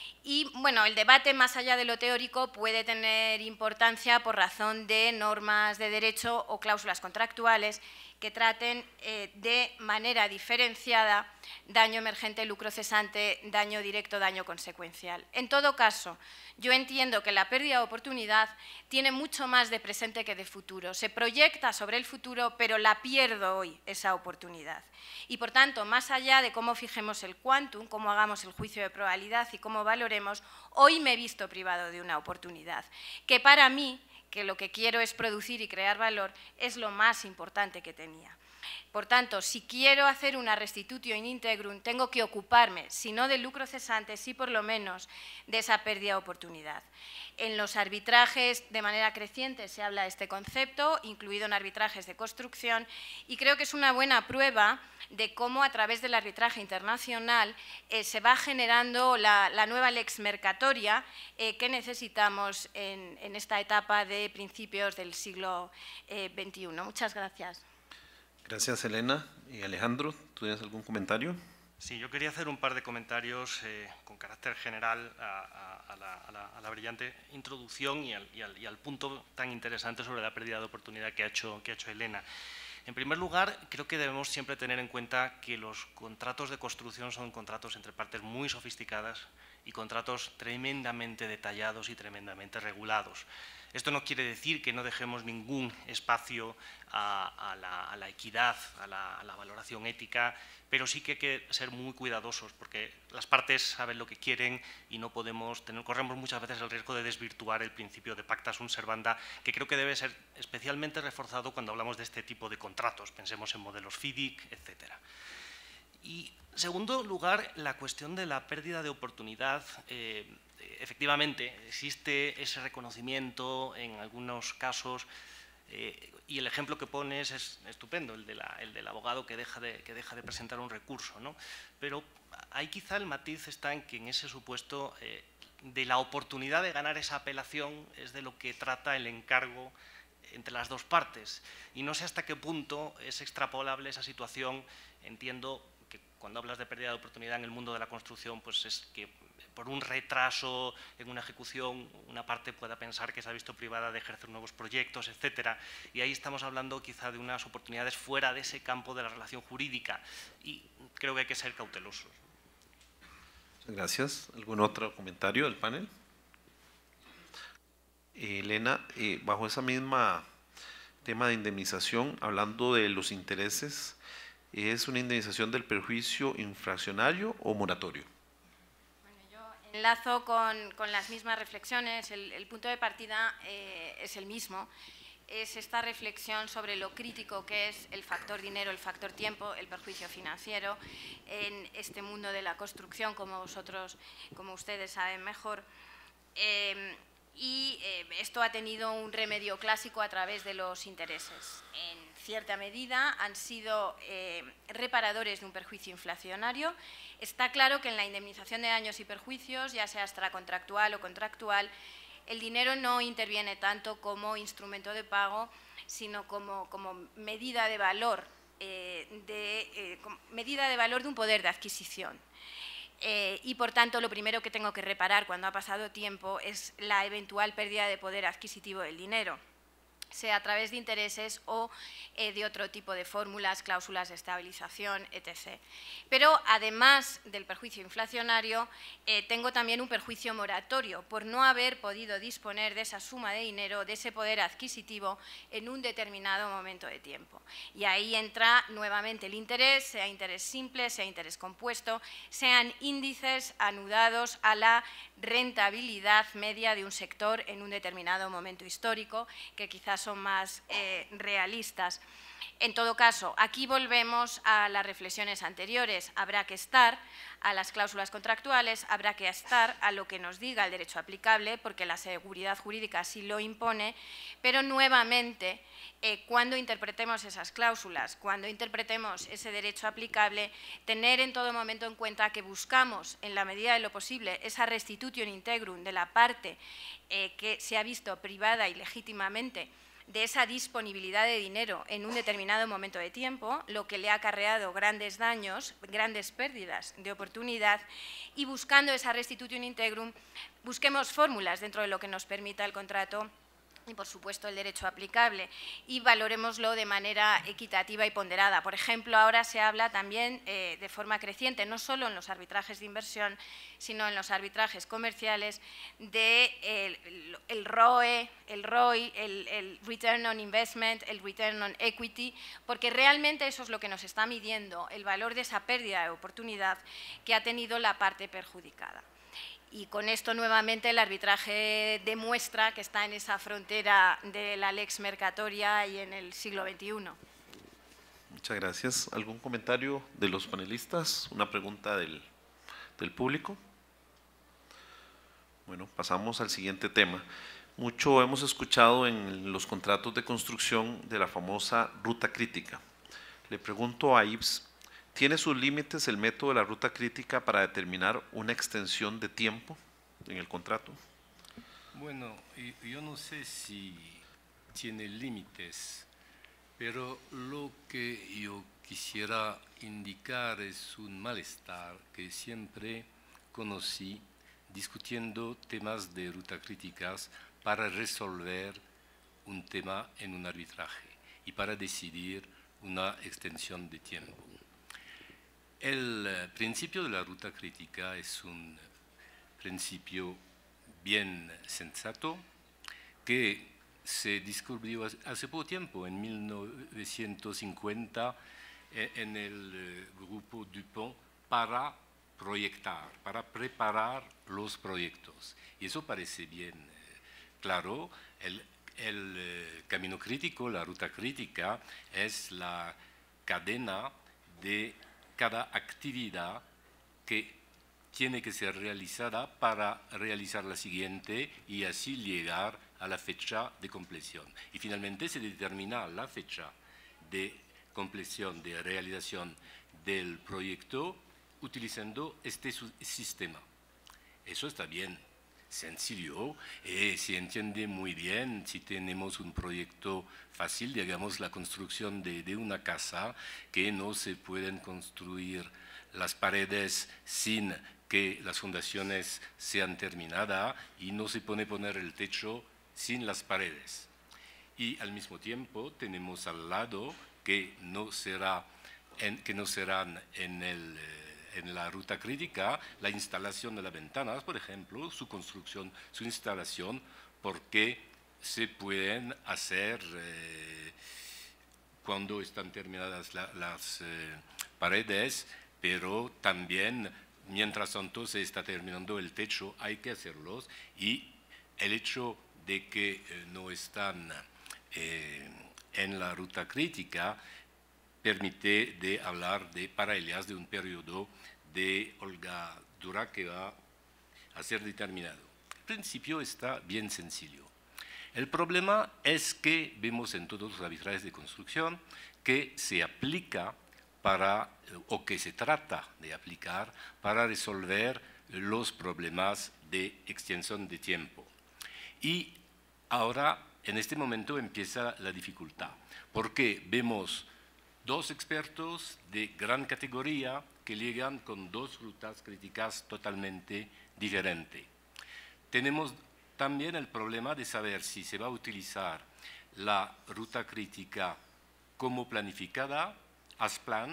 S4: Y, bueno, el debate, más allá de lo teórico, puede tener importancia por razón de normas de derecho o cláusulas contractuales que traten eh, de manera diferenciada daño emergente, lucro cesante, daño directo, daño consecuencial. En todo caso, yo entiendo que la pérdida de oportunidad tiene mucho más de presente que de futuro. Se proyecta sobre el futuro, pero la pierdo hoy, esa oportunidad. Y, por tanto, más allá de cómo fijemos el quantum, cómo hagamos el juicio de probabilidad y cómo valoremos, hoy me he visto privado de una oportunidad que para mí, que lo que quiero es producir y crear valor, es lo más importante que tenía. Por tanto, si quiero hacer una restitutio in integrum, tengo que ocuparme, si no del lucro cesante, sí por lo menos de esa pérdida de oportunidad. En los arbitrajes, de manera creciente, se habla de este concepto, incluido en arbitrajes de construcción, y creo que es una buena prueba de cómo, a través del arbitraje internacional, eh, se va generando la, la nueva lex mercatoria eh, que necesitamos en, en esta etapa de principios del siglo eh, veintiuno. Muchas gracias.
S1: Gracias, Elena. Y Alejandro, ¿tú tienes algún comentario?
S6: Sí, yo quería hacer un par de comentarios eh, con carácter general a, a, a, la, a, la, a la brillante introducción y al, y, al, y al punto tan interesante sobre la pérdida de oportunidad que ha hecho, que ha hecho Elena. En primer lugar, creo que debemos siempre tener en cuenta que los contratos de construcción son contratos entre partes muy sofisticadas y contratos tremendamente detallados y tremendamente regulados. Esto no quiere decir que no dejemos ningún espacio a, a, la, a la equidad, a la, a la valoración ética, pero sí que hay que ser muy cuidadosos, porque las partes saben lo que quieren y no podemos tener, corremos muchas veces el riesgo de desvirtuar el principio de pacta sunt servanda, que creo que debe ser especialmente reforzado cuando hablamos de este tipo de contratos. Pensemos en modelos FIDIC, etcétera. Y, en segundo lugar, la cuestión de la pérdida de oportunidad. Eh, efectivamente, existe ese reconocimiento en algunos casos, eh, y el ejemplo que pones es estupendo, el, de la, el del abogado que deja de, que deja de presentar un recurso, ¿no? Pero ahí quizá el matiz está en que en ese supuesto eh, de la oportunidad de ganar esa apelación es de lo que trata el encargo entre las dos partes, y no sé hasta qué punto es extrapolable esa situación. Entiendo que cuando hablas de pérdida de oportunidad en el mundo de la construcción, pues es que por un retraso en una ejecución una parte pueda pensar que se ha visto privada de ejercer nuevos proyectos, etcétera, y ahí estamos hablando quizá de unas oportunidades fuera de ese campo de la relación jurídica, y creo que hay que ser cautelosos.
S1: Muchas gracias. ¿Algún otro comentario del panel? Eh, Elena, eh, bajo esa misma tema de indemnización, hablando de los intereses, ¿es una indemnización del perjuicio infraccionario o moratorio?
S4: Bueno, yo enlazo con, con las mismas reflexiones. El, el punto de partida eh, es el mismo. Es esta reflexión sobre lo crítico que es el factor dinero, el factor tiempo, el perjuicio financiero en este mundo de la construcción, como vosotros, como ustedes saben mejor. Eh, y eh, esto ha tenido un remedio clásico a través de los intereses. En cierta medida han sido eh, reparadores de un perjuicio inflacionario. Está claro que en la indemnización de daños y perjuicios, ya sea extracontractual o contractual, el dinero no interviene tanto como instrumento de pago, sino como, como medida de valor, eh, de, eh, medida de valor de un poder de adquisición. Eh, y, por tanto, lo primero que tengo que reparar cuando ha pasado tiempo es la eventual pérdida de poder adquisitivo del dinero, sea a través de intereses o eh, de otro tipo de fórmulas, cláusulas de estabilización, etcétera. Pero, además del perjuicio inflacionario, eh, tengo también un perjuicio moratorio por no haber podido disponer de esa suma de dinero, de ese poder adquisitivo en un determinado momento de tiempo. Y ahí entra nuevamente el interés, sea interés simple, sea interés compuesto, sean índices anudados a la rentabilidad media de un sector en un determinado momento histórico, que quizás son más eh, realistas. En todo caso, aquí volvemos a las reflexiones anteriores. Habrá que estar a las cláusulas contractuales, habrá que estar a lo que nos diga el derecho aplicable, porque la seguridad jurídica sí lo impone, pero nuevamente, eh, cuando interpretemos esas cláusulas, cuando interpretemos ese derecho aplicable, tener en todo momento en cuenta que buscamos, en la medida de lo posible, esa restitution integrum de la parte eh, que se ha visto privada ilegítimamente de esa disponibilidad de dinero en un determinado momento de tiempo, lo que le ha acarreado grandes daños, grandes pérdidas de oportunidad, y buscando esa restitution integrum, busquemos fórmulas dentro de lo que nos permita el contrato y, por supuesto, el derecho aplicable, y valorémoslo de manera equitativa y ponderada. Por ejemplo, ahora se habla también eh, de forma creciente, no solo en los arbitrajes de inversión, sino en los arbitrajes comerciales, de el, el R O E, el R O I, el, el Return on Investment, el Return on Equity, porque realmente eso es lo que nos está midiendo, el valor de esa pérdida de oportunidad que ha tenido la parte perjudicada. Y con esto, nuevamente, el arbitraje demuestra que está en esa frontera de la lex mercatoria y en el siglo veintiuno.
S1: Muchas gracias. ¿Algún comentario de los panelistas? ¿Una pregunta del, del público? Bueno, pasamos al siguiente tema. Mucho hemos escuchado en los contratos de construcción de la famosa ruta crítica. Le pregunto a Yves, ¿tiene sus límites el método de la ruta crítica para determinar una extensión de tiempo en el contrato?
S3: Bueno, yo no sé si tiene límites, pero lo que yo quisiera indicar es un malestar que siempre conocí discutiendo temas de ruta críticas para resolver un tema en un arbitraje y para decidir una extensión de tiempo. El principio de la ruta crítica es un principio bien sensato que se descubrió hace poco tiempo, en mil novecientos cincuenta, en el grupo DuPont, para proyectar, para preparar los proyectos. Y eso parece bien claro. El, el camino crítico, la ruta crítica, es la cadena de cada actividad que tiene que ser realizada para realizar la siguiente y así llegar a la fecha de compleción. Y finalmente se determina la fecha de compleción, de realización del proyecto utilizando este sistema. Eso está bien sencillo y se entiende muy bien si tenemos un proyecto fácil, digamos la construcción de, de una casa, que no se pueden construir las paredes sin que las fundaciones sean terminadas y no se puede poner el techo sin las paredes. Y al mismo tiempo tenemos al lado que no, será en, que no serán en, el, en la ruta crítica la instalación de las ventanas, por ejemplo, su construcción, su instalación, porque se pueden hacer eh, cuando están terminadas la, las eh, paredes, pero también mientras tanto se está terminando el techo, hay que hacerlos, y el hecho de que eh, no están eh, en la ruta crítica permite de hablar de paralelas de un periodo de holgadura que va a ser determinado. El principio está bien sencillo. El problema es que vemos en todos los arbitrajes de construcción que se aplica para, o que se trata de aplicar para resolver los problemas de extensión de tiempo. Y ahora, en este momento, empieza la dificultad, porque vemos dos expertos de gran categoría que llegan con dos rutas críticas totalmente diferentes. Tenemos también el problema de saber si se va a utilizar la ruta crítica como planificada, as planned,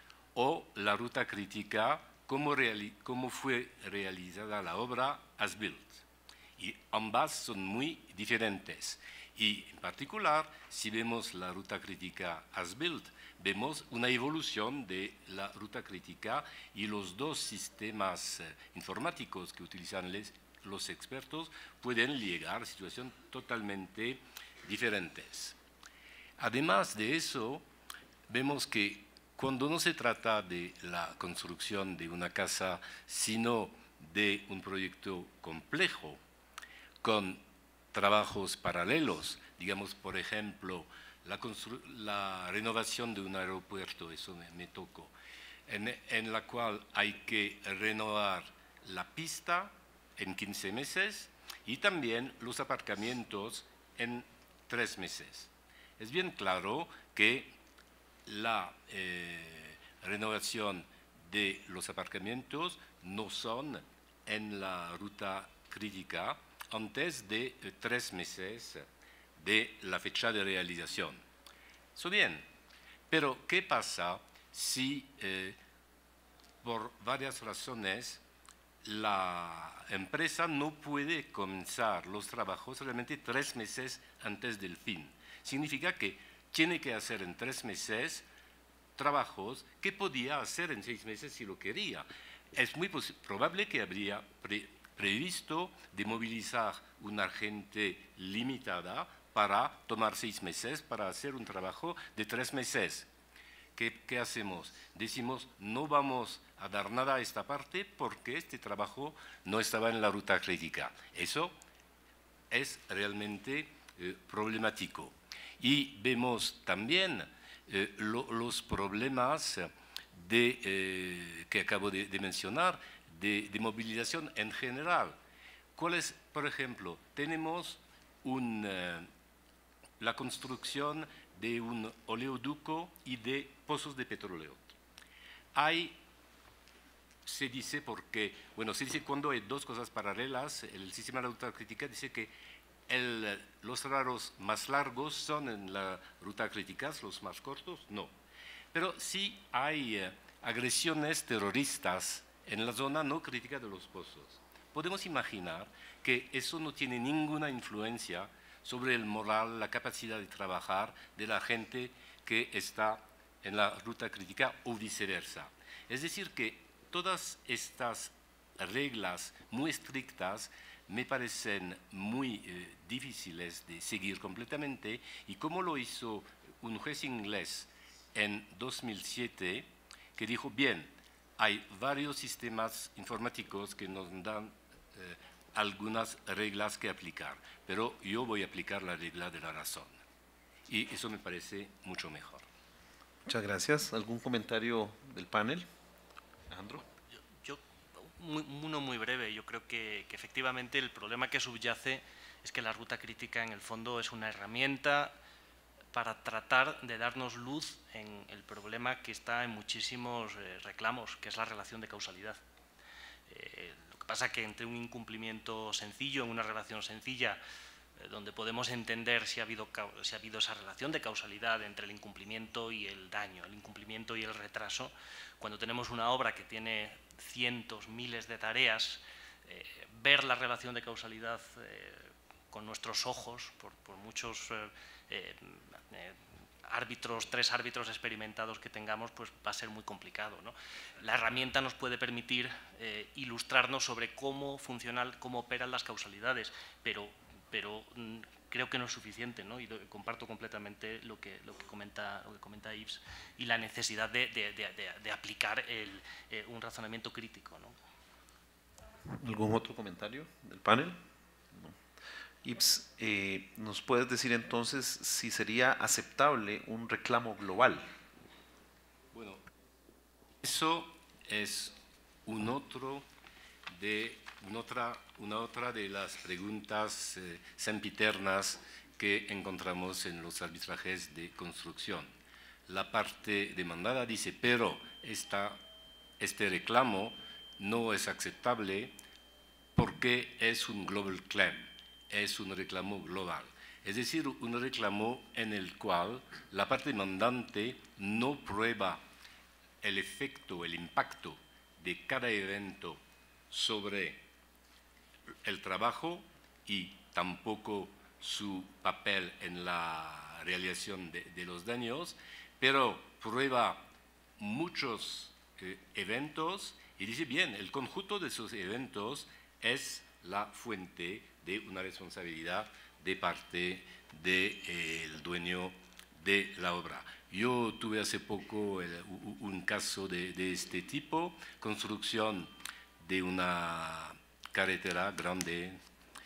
S3: o la ruta crítica como, como fue realizada la obra as built. Y ambas son muy diferentes. Y en particular, si vemos la ruta crítica as built, vemos una evolución de la ruta crítica, y los dos sistemas eh, informáticos que utilizan les, los expertos pueden llegar a situaciones totalmente diferentes. Además de eso, vemos que cuando no se trata de la construcción de una casa, sino de un proyecto complejo, con trabajos paralelos, digamos, por ejemplo, la, la renovación de un aeropuerto, eso me, me tocó, en, en la cual hay que renovar la pista en quince meses y también los aparcamientos en tres meses. Es bien claro que la eh, renovación de los aparcamientos no son en la ruta crítica antes de eh, tres meses de la fecha de realización. Eso bien, pero ¿qué pasa si eh, por varias razones la empresa no puede comenzar los trabajos realmente tres meses antes del fin? Significa que tiene que hacer en tres meses trabajos que podía hacer en seis meses si lo quería. Es muy probable que habría pre previsto de movilizar una gente limitada para tomar seis meses para hacer un trabajo de tres meses. ¿Qué, qué hacemos? Decimos, no vamos a dar nada a esta parte porque este trabajo no estaba en la ruta crítica. Eso es realmente eh, problemático. Y vemos también eh, lo, los problemas de, eh, que acabo de, de mencionar, de, de movilización en general. ¿Cuál es, por ejemplo, tenemos un, eh, la construcción de un oleoducto y de pozos de petróleo. Hay, se dice porque, bueno, se dice cuando hay dos cosas paralelas, el sistema de la ruta crítica dice que el, los raros más largos son en la ruta crítica, los más cortos no. Pero sí hay eh, agresiones terroristas en la zona no crítica de los pozos. Podemos imaginar que eso no tiene ninguna influencia sobre el moral, la capacidad de trabajar de la gente que está en la ruta crítica o viceversa. Es decir, que todas estas reglas muy estrictas me parecen muy eh, difíciles de seguir completamente, y como lo hizo un juez inglés en dos mil siete, que dijo, bien, hay varios sistemas informáticos que nos dan eh, algunas reglas que aplicar, pero yo voy a aplicar la regla de la razón. Y eso me parece mucho mejor.
S1: Muchas gracias. ¿Algún comentario del panel? Alejandro.
S6: Yo, yo muy, uno muy breve. Yo creo que, que efectivamente el problema que subyace es que la ruta crítica en el fondo es una herramienta para tratar de darnos luz en el problema que está en muchísimos eh, reclamos, que es la relación de causalidad. Eh, lo que pasa es que entre un incumplimiento sencillo, en una relación sencilla, eh, donde podemos entender si ha, habido, si ha habido esa relación de causalidad entre el incumplimiento y el daño, el incumplimiento y el retraso, cuando tenemos una obra que tiene cientos, miles de tareas, eh, ver la relación de causalidad eh, con nuestros ojos, por, por muchos eh, eh, eh, árbitros, tres árbitros experimentados que tengamos, pues va a ser muy complicado, ¿no? La herramienta nos puede permitir eh, ilustrarnos sobre cómo funcionan, cómo operan las causalidades, pero, pero mm, creo que no es suficiente, ¿no? Y lo, comparto completamente lo que, lo que comenta, lo que comenta Yves, y la necesidad de, de, de, de, de aplicar el, eh, un razonamiento crítico, ¿no?
S1: ¿Algún otro comentario del panel? Yves, eh, ¿nos puedes decir entonces si sería aceptable un reclamo global?
S3: Bueno, eso es un otro de, una, otra, una otra de las preguntas eh, sempiternas que encontramos en los arbitrajes de construcción. La parte demandada dice, pero esta, este reclamo no es aceptable porque es un global claim. Es un reclamo global, es decir, un reclamo en el cual la parte demandante no prueba el efecto, el impacto de cada evento sobre el trabajo y tampoco su papel en la realización de, de los daños, pero prueba muchos eh, eventos y dice, bien, el conjunto de esos eventos es la fuente de una responsabilidad de parte del de, eh, dueño de la obra. Yo tuve hace poco el, un caso de, de este tipo, construcción de una carretera grande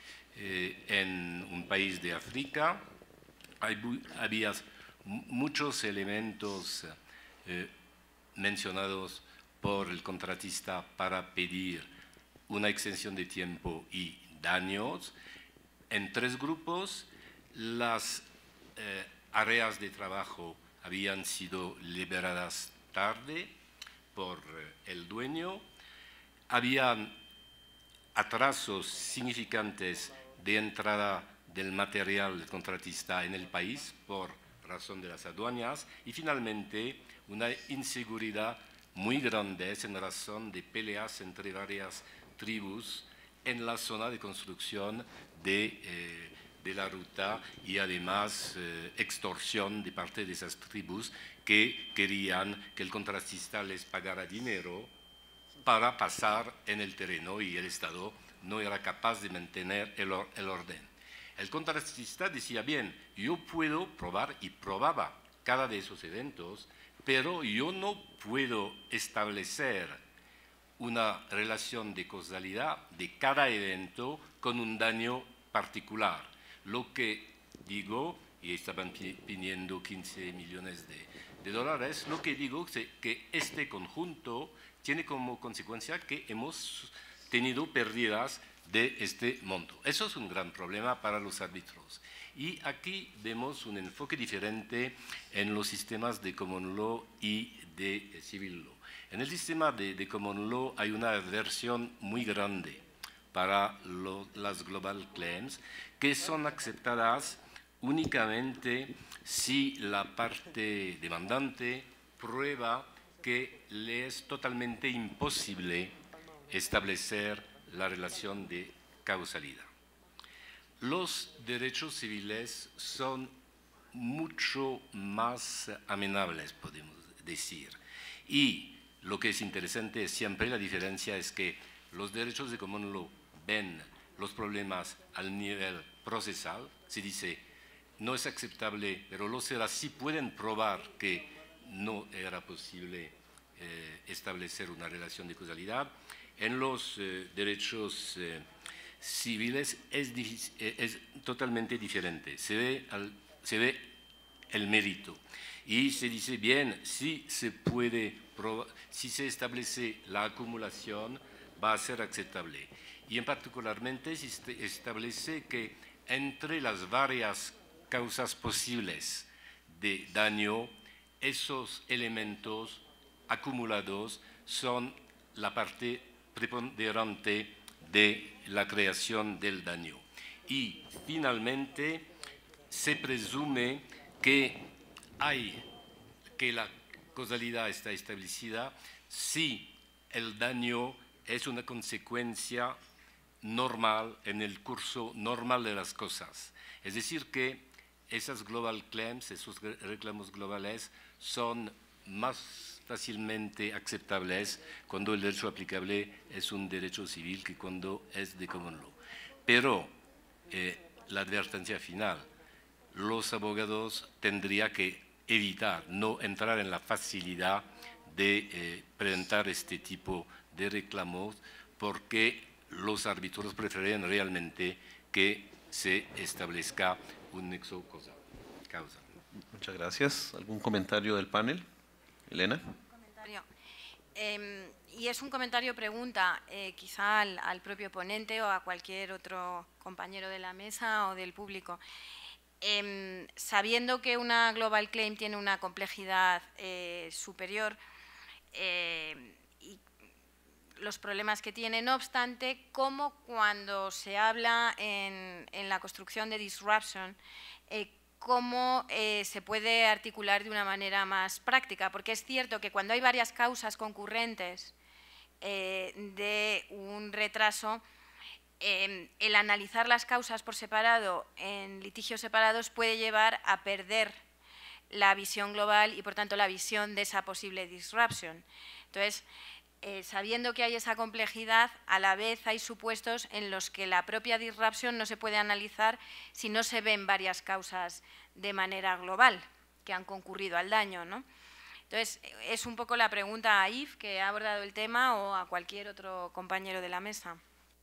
S3: eh, en un país de África. Hay, había muchos elementos eh, mencionados por el contratista para pedir una extensión de tiempo y daños. En tres grupos, las eh, áreas de trabajo habían sido liberadas tarde por eh, el dueño, habían atrasos significantes de entrada del material del contratista en el país por razón de las aduanas, y finalmente una inseguridad muy grande en razón de peleas entre varias tribus en la zona de construcción de, eh, de la ruta, y además eh, extorsión de parte de esas tribus que querían que el contratista les pagara dinero para pasar en el terreno, y el Estado no era capaz de mantener el, or el orden. El contratista decía, bien, yo puedo probar, y probaba cada de esos eventos, pero yo no puedo establecer una relación de causalidad de cada evento con un daño particular. Lo que digo, y estaban pidiendo quince millones de, de dólares, lo que digo es que este conjunto tiene como consecuencia que hemos tenido pérdidas de este monto. Eso es un gran problema para los árbitros. Y aquí vemos un enfoque diferente en los sistemas de Common Law y de Civil Law. En el sistema de, de Common Law hay una versión muy grande para lo, las Global Claims, que son aceptadas únicamente si la parte demandante prueba que le es totalmente imposible establecer la relación de causalidad. los derechos civiles son mucho más amenables, podemos decir. Y lo que es interesante es siempre la diferencia es que los derechos de common law ven los problemas al nivel procesal, se dice no es aceptable, pero lo será si pueden probar que no era posible eh, establecer una relación de causalidad. En los eh, derechos eh, civiles es, es totalmente diferente, se ve, al, se ve el mérito y se dice bien, si se puede probar, si se establece la acumulación va a ser aceptable. Y en particularmente se establece que entre las varias causas posibles de daño, esos elementos acumulados son la parte preponderante de la creación del daño. Y finalmente se presume que hay, que la causalidad está establecida si el daño es una consecuencia normal en el curso normal de las cosas. Es decir que esas global claims, esos reclamos globales son más fácilmente aceptables cuando el derecho aplicable es un derecho civil que cuando es de common law. Pero eh, la advertencia final, los abogados tendrían que evitar, no entrar en la facilidad de eh, presentar este tipo de reclamos porque los árbitros prefieren realmente que se establezca un nexo causa.
S1: Muchas gracias. ¿Algún comentario del panel? Elena.
S4: Comentario. Eh, y es un comentario pregunta, eh, quizá al, al propio ponente o a cualquier otro compañero de la mesa o del público. Eh, sabiendo que una global claim tiene una complejidad eh, superior eh, y los problemas que tiene, no obstante, como cuando se habla en, en la construcción de disruption, eh, cómo eh, se puede articular de una manera más práctica, porque es cierto que cuando hay varias causas concurrentes eh, de un retraso, eh, el analizar las causas por separado en litigios separados puede llevar a perder la visión global y, por tanto, la visión de esa posible disruption. Entonces, eh, sabiendo que hay esa complejidad, a la vez hay supuestos en los que la propia disruption no se puede analizar si no se ven varias causas de manera global que han concurrido al daño, ¿no? Entonces, es un poco la pregunta a Yves, que ha abordado el tema, o a cualquier otro compañero de la mesa.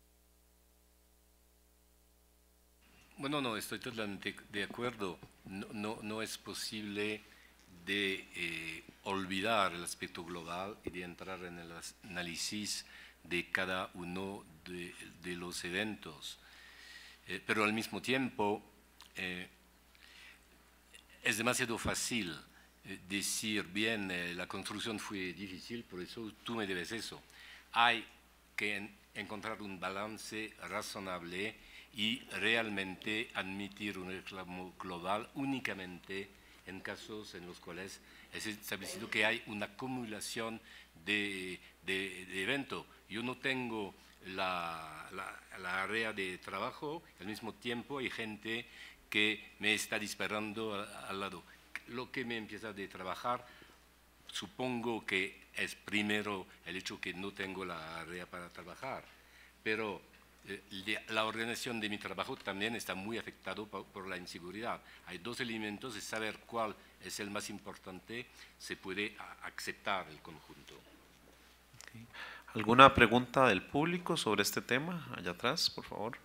S3: Bueno, no, estoy totalmente de acuerdo. No, no, no es posible de eh, olvidar el aspecto global y de entrar en el análisis de cada uno de, de los eventos. Eh, pero al mismo tiempo, eh, es demasiado fácil eh, decir, bien, eh, la construcción fue difícil, por eso tú me debes eso. Hay que en, encontrar un balance razonable y realmente admitir un reclamo global únicamente en casos en los cuales es establecido que hay una acumulación de, de, de eventos. Yo no tengo la, la, la área de trabajo, al mismo tiempo hay gente que me está disparando al lado. Lo que me empieza de trabajar, supongo que es primero el hecho que no tengo la área para trabajar, pero la organización de mi trabajo también está muy afectado por, por la inseguridad. Hay dos elementos, de saber cuál es el más importante, se puede aceptar el conjunto.
S1: Okay. ¿Alguna pregunta del público sobre este tema? Allá atrás, por favor.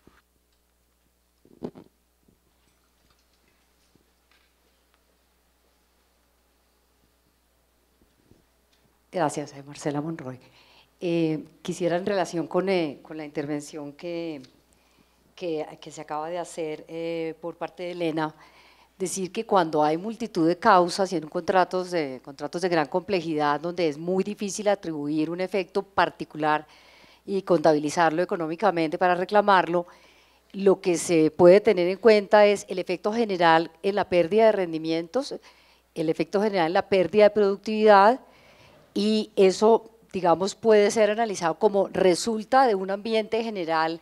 S8: Gracias, soy Marcela Monroy. Eh, quisiera, en relación con, eh, con la intervención que, que, que se acaba de hacer eh, por parte de Elena, decir que cuando hay multitud de causas y en contratos de, contratos de gran complejidad, donde es muy difícil atribuir un efecto particular y contabilizarlo económicamente para reclamarlo, lo que se puede tener en cuenta es el efecto general en la pérdida de rendimientos, el efecto general en la pérdida de productividad, y eso, digamos, puede ser analizado como resulta de un ambiente general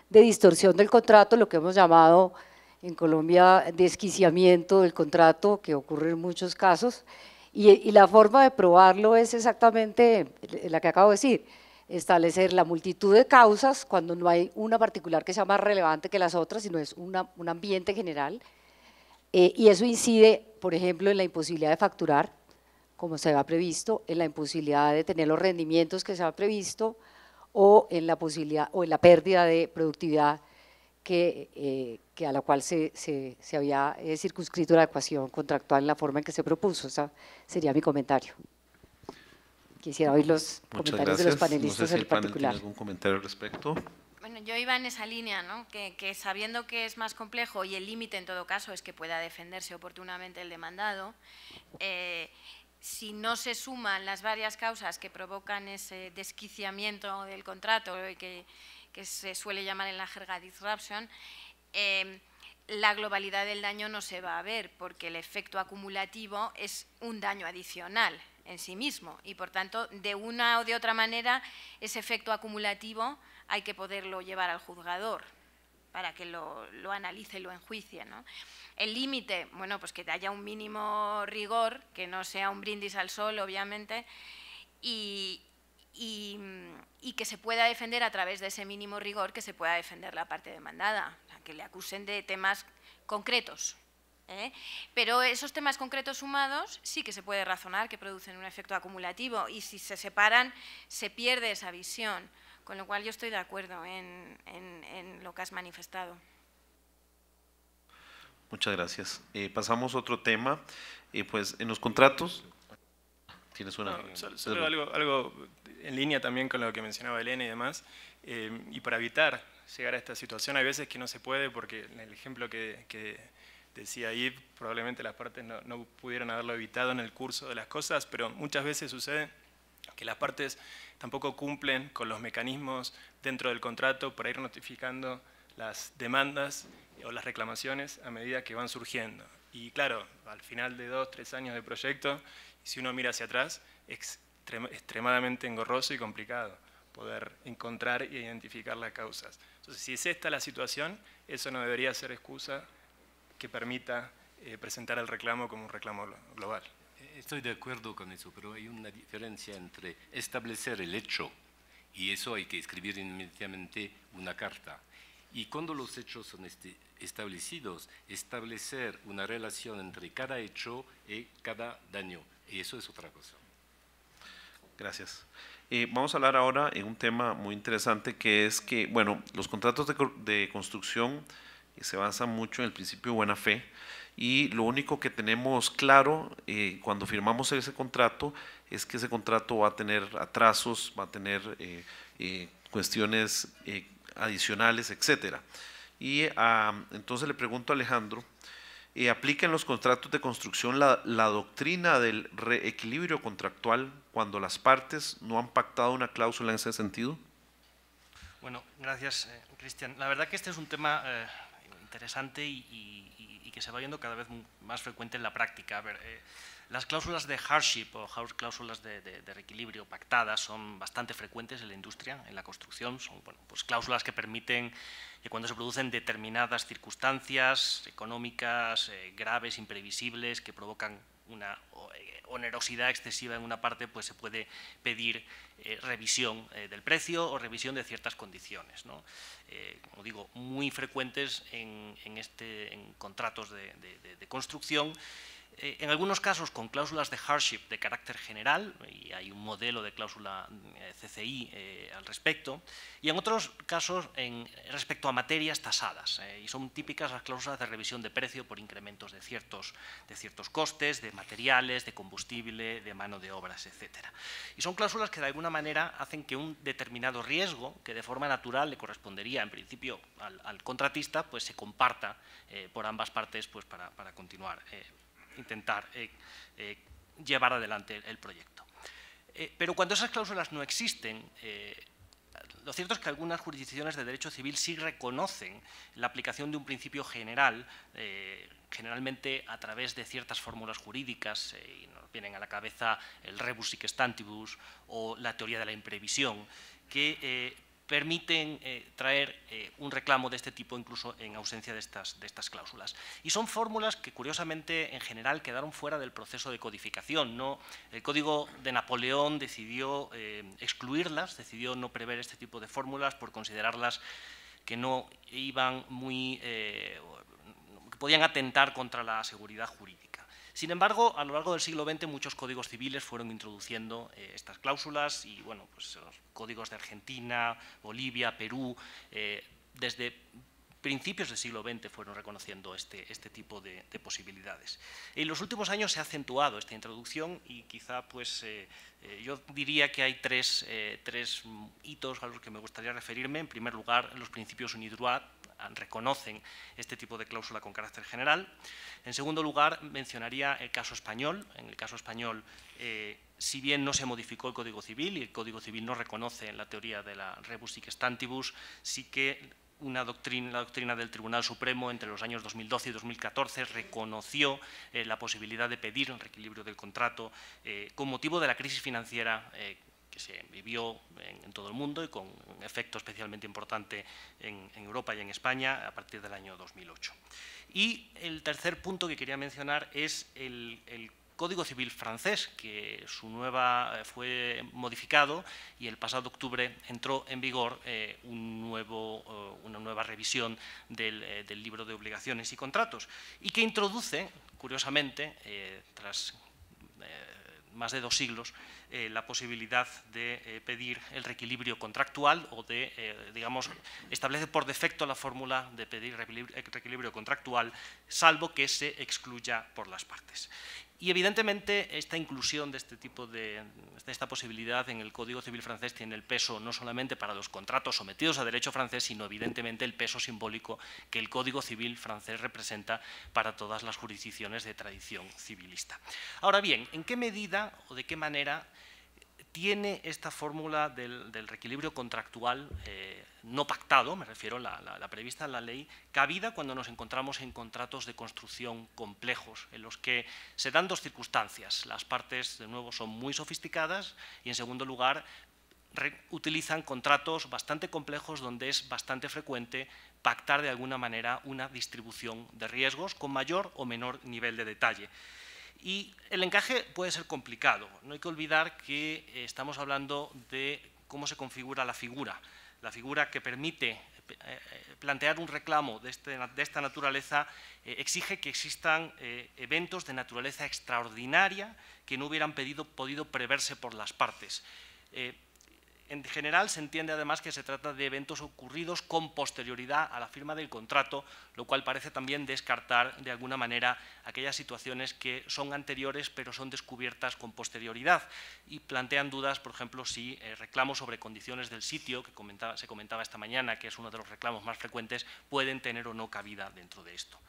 S8: de distorsión del contrato, lo que hemos llamado en Colombia desquiciamiento del contrato, que ocurre en muchos casos, y, y la forma de probarlo es exactamente la que acabo de decir, establecer la multitud de causas cuando no hay una particular que sea más relevante que las otras, sino es una, un ambiente general, eh, y eso incide, por ejemplo, en la imposibilidad de facturar, como se había previsto, en la imposibilidad de tener los rendimientos que se había previsto, o en la posibilidad o en la pérdida de productividad que, eh, que a la cual se, se, se había eh, circunscrito la ecuación contractual en la forma en que se propuso. Ese sería mi comentario. Quisiera oír los
S1: Muchas
S8: comentarios
S1: gracias.
S8: de los panelistas
S1: no sé si
S8: en
S1: el panel
S8: particular.
S1: tiene algún comentario al respecto.
S4: Bueno, yo iba en esa línea, ¿no? que, que sabiendo que es más complejo y el límite en todo caso es que pueda defenderse oportunamente el demandado, eh, si no se suman las varias causas que provocan ese desquiciamiento del contrato, que, que se suele llamar en la jerga disruption, eh, la globalidad del daño no se va a ver, porque el efecto acumulativo es un daño adicional en sí mismo y, por tanto, de una o de otra manera, ese efecto acumulativo hay que poderlo llevar al juzgador para que lo, lo analice y lo enjuicie, ¿no? El límite, bueno, pues que haya un mínimo rigor, que no sea un brindis al sol, obviamente, y, y, y que se pueda defender a través de ese mínimo rigor, que se pueda defender la parte demandada, o sea, que le acusen de temas concretos. ¿eh? Pero esos temas concretos sumados sí que se puede razonar que producen un efecto acumulativo y si se separan se pierde esa visión, con lo cual yo estoy de acuerdo en, en, en lo que has manifestado.
S1: Muchas gracias. Eh, pasamos a otro tema. Eh, pues en los contratos, tienes una…
S2: No, solo, solo algo, algo en línea también con lo que mencionaba Elena y demás, eh, y para evitar llegar a esta situación, hay veces que no se puede, porque en el ejemplo que, que decía Yves, probablemente las partes no, no pudieron haberlo evitado en el curso de las cosas, pero muchas veces sucede que las partes tampoco cumplen con los mecanismos dentro del contrato para ir notificando las demandas o las reclamaciones a medida que van surgiendo. Y claro, al final de dos, tres años de proyecto, si uno mira hacia atrás, es extremadamente engorroso y complicado poder encontrar e identificar las causas. Entonces, si es esta la situación, eso no debería ser excusa que permita eh, presentar el reclamo como un reclamo global.
S3: Estoy de acuerdo con eso, pero hay una diferencia entre establecer el hecho, y eso hay que escribir inmediatamente una carta, y cuando los hechos son este, establecidos, establecer una relación entre cada hecho y cada daño, y eso es otra cosa.
S1: Gracias. Eh, vamos a hablar ahora en un tema muy interesante que es que, bueno, los contratos de, de construcción se basan mucho en el principio de buena fe y lo único que tenemos claro eh, cuando firmamos ese contrato es que ese contrato va a tener atrasos, va a tener eh, eh, cuestiones eh, adicionales, etcétera. Y ah, entonces le pregunto a Alejandro, eh, ¿aplica en los contratos de construcción la, la doctrina del reequilibrio contractual cuando las partes no han pactado una cláusula en ese sentido?
S6: Bueno, gracias, eh, Cristian. La verdad que este es un tema eh, interesante y, y, y que se va viendo cada vez más frecuente en la práctica. A ver, eh, las cláusulas de hardship o cláusulas de, de, de reequilibrio pactadas son bastante frecuentes en la industria, en la construcción. Son bueno, pues cláusulas que permiten que cuando se producen determinadas circunstancias económicas eh, graves, imprevisibles, que provocan una onerosidad excesiva en una parte, pues se puede pedir eh, revisión eh, del precio o revisión de ciertas condiciones, ¿no? Eh, como digo, muy frecuentes en, en, este, en contratos de, de, de construcción. Eh, en algunos casos con cláusulas de hardship de carácter general, y hay un modelo de cláusula eh, C C I eh, al respecto, y en otros casos en, respecto a materias tasadas, eh, y son típicas las cláusulas de revisión de precio por incrementos de ciertos, de ciertos costes, de materiales, de combustible, de mano de obras, etcétera. Y son cláusulas que de alguna manera hacen que un determinado riesgo, que de forma natural le correspondería en principio al, al contratista, pues se comparta eh, por ambas partes pues, para, para continuar eh, intentar eh, eh, llevar adelante el, el proyecto. Eh, pero cuando esas cláusulas no existen, eh, lo cierto es que algunas jurisdicciones de derecho civil sí reconocen la aplicación de un principio general, eh, generalmente a través de ciertas fórmulas jurídicas, eh, y nos vienen a la cabeza el rebus sic stantibus o la teoría de la imprevisión, que eh, permiten eh, traer eh, un reclamo de este tipo incluso en ausencia de estas, de estas cláusulas. Y son fórmulas que curiosamente en general quedaron fuera del proceso de codificación, ¿no? El Código de Napoleón decidió eh, excluirlas, decidió no prever este tipo de fórmulas por considerarlas que no iban muy, eh, que podían atentar contra la seguridad jurídica. Sin embargo, a lo largo del siglo veinte muchos códigos civiles fueron introduciendo eh, estas cláusulas y, bueno, pues los códigos de Argentina, Bolivia, Perú, eh, desde principios del siglo veinte fueron reconociendo este, este tipo de, de posibilidades. En los últimos años se ha acentuado esta introducción y quizá pues eh, eh, yo diría que hay tres, eh, tres hitos a los que me gustaría referirme. En primer lugar, los principios UNIDROIT reconocen este tipo de cláusula con carácter general. En segundo lugar, mencionaría el caso español. En el caso español, eh, si bien no se modificó el Código Civil y el Código Civil no reconoce la teoría de la rebus sic stantibus, sí que una doctrina, la doctrina del Tribunal Supremo entre los años dos mil doce y dos mil catorce reconoció eh, la posibilidad de pedir un reequilibrio del contrato eh, con motivo de la crisis financiera eh, que se vivió en, en todo el mundo y con un efecto especialmente importante en, en Europa y en España a partir del año dos mil ocho. Y el tercer punto que quería mencionar es el, el Código Civil francés, que su nueva fue modificado y el pasado octubre entró en vigor eh, un nuevo, eh, una nueva revisión del, eh, del libro de obligaciones y contratos y que introduce, curiosamente, eh, tras eh, más de dos siglos, eh, la posibilidad de eh, pedir el reequilibrio contractual o de, eh, digamos, establece por defecto la fórmula de pedir reequilibrio contractual, salvo que se excluya por las partes. Y evidentemente esta inclusión de este tipo de, de esta posibilidad en el Código Civil francés tiene el peso no solamente para los contratos sometidos a derecho francés, sino evidentemente el peso simbólico que el Código Civil francés representa para todas las jurisdicciones de tradición civilista. Ahora bien, ¿en qué medida o de qué manera tiene esta fórmula del, del reequilibrio contractual eh, no pactado, me refiero a la, la, la prevista en la ley, cabida cuando nos encontramos en contratos de construcción complejos, en los que se dan dos circunstancias? Las partes, de nuevo, son muy sofisticadas y, en segundo lugar, utilizan contratos bastante complejos donde es bastante frecuente pactar de alguna manera una distribución de riesgos con mayor o menor nivel de detalle. Y el encaje puede ser complicado. No hay que olvidar que eh, estamos hablando de cómo se configura la figura. La figura que permite eh, plantear un reclamo de, este, de esta naturaleza eh, exige que existan eh, eventos de naturaleza extraordinaria que no hubieran pedido, podido preverse por las partes. Eh, En general se entiende además que se trata de eventos ocurridos con posterioridad a la firma del contrato, lo cual parece también descartar de alguna manera aquellas situaciones que son anteriores pero son descubiertas con posterioridad y plantean dudas, por ejemplo, si eh, reclamos sobre condiciones del sitio, que comentaba, se comentaba esta mañana, que es uno de los reclamos más frecuentes, pueden tener o no cabida dentro de esto.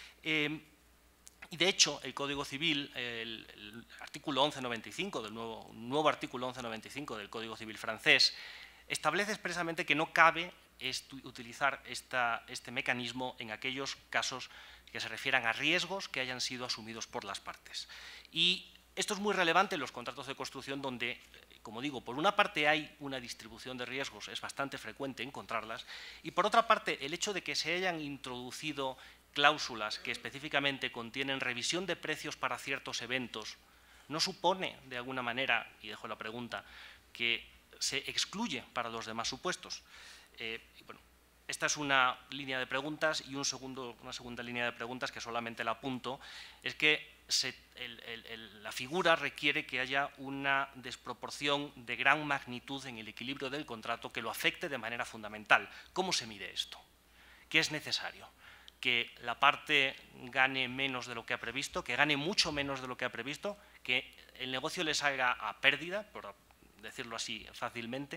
S6: Eh, Y, de hecho, el Código Civil, el, el artículo once noventa y cinco, del nuevo, nuevo artículo once noventa y cinco del Código Civil francés, establece expresamente que no cabe utilizar esta, este mecanismo en aquellos casos que se refieran a riesgos que hayan sido asumidos por las partes. Y esto es muy relevante en los contratos de construcción donde, como digo, por una parte hay una distribución de riesgos, es bastante frecuente encontrarlas, y por otra parte el hecho de que se hayan introducido cláusulas que específicamente contienen revisión de precios para ciertos eventos, no supone de alguna manera, y dejo la pregunta, que se excluye para los demás supuestos. Eh, bueno, esta es una línea de preguntas y un segundo, una segunda línea de preguntas que solamente la apunto, es que se, el, el, el, la figura requiere que haya una desproporción de gran magnitud en el equilibrio del contrato que lo afecte de manera fundamental. ¿Cómo se mide esto? ¿Qué es necesario? Que la parte gane menos de lo que ha previsto, que gane mucho menos de lo que ha previsto, que el negocio le salga a pérdida, por decirlo así fácilmente,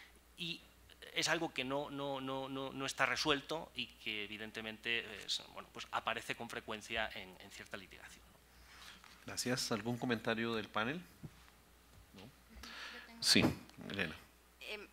S6: y es algo que no, no, no, no, no está resuelto y que evidentemente es, bueno, pues aparece con frecuencia en, en cierta litigación.
S1: Gracias. ¿Algún comentario del panel? ¿No? Sí, Elena.
S4: Eh,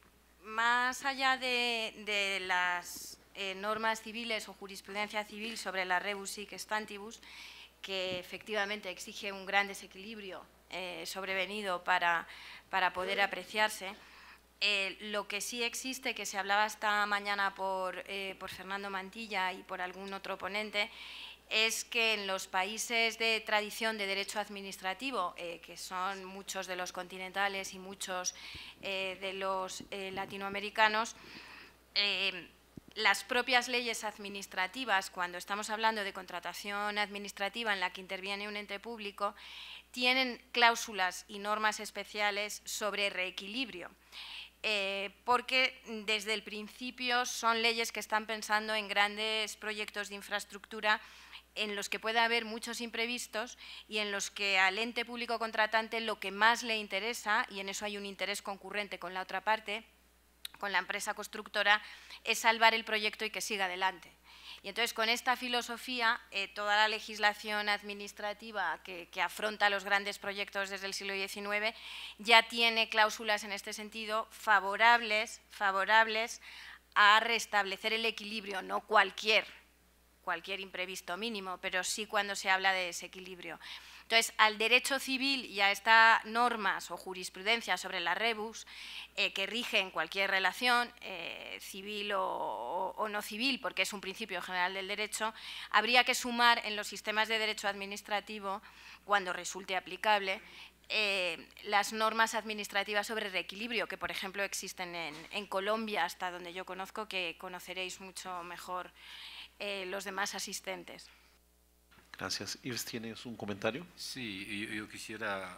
S4: más allá de, de las Eh, normas civiles o jurisprudencia civil sobre la rebus sic stantibus, que efectivamente exige un gran desequilibrio eh, sobrevenido para, para poder apreciarse, Eh, lo que sí existe, que se hablaba esta mañana por, eh, por Fernando Mantilla y por algún otro ponente, es que en los países de tradición de derecho administrativo, eh, que son muchos de los continentales y muchos eh, de los eh, latinoamericanos, eh, las propias leyes administrativas, cuando estamos hablando de contratación administrativa en la que interviene un ente público, tienen cláusulas y normas especiales sobre reequilibrio. Eh, porque desde el principio son leyes que están pensando en grandes proyectos de infraestructura en los que puede haber muchos imprevistos y en los que al ente público contratante lo que más le interesa, y en eso hay un interés concurrente con la otra parte, con la empresa constructora, es salvar el proyecto y que siga adelante. Y entonces, con esta filosofía, eh, toda la legislación administrativa que, que afronta los grandes proyectos desde el siglo diecinueve ya tiene cláusulas en este sentido favorables, favorables a restablecer el equilibrio, no cualquier, cualquier imprevisto mínimo, pero sí cuando se habla de desequilibrio. Entonces, al derecho civil y a estas normas o jurisprudencia sobre la rebus eh, que rigen cualquier relación, eh, civil o, o, o no civil, porque es un principio general del derecho, habría que sumar en los sistemas de derecho administrativo, cuando resulte aplicable, eh, las normas administrativas sobre reequilibrio, que por ejemplo existen en, en Colombia, hasta donde yo conozco, que conoceréis mucho mejor eh, los demás asistentes.
S1: Gracias. Yves, ¿tienes un comentario?
S3: Sí, yo, yo quisiera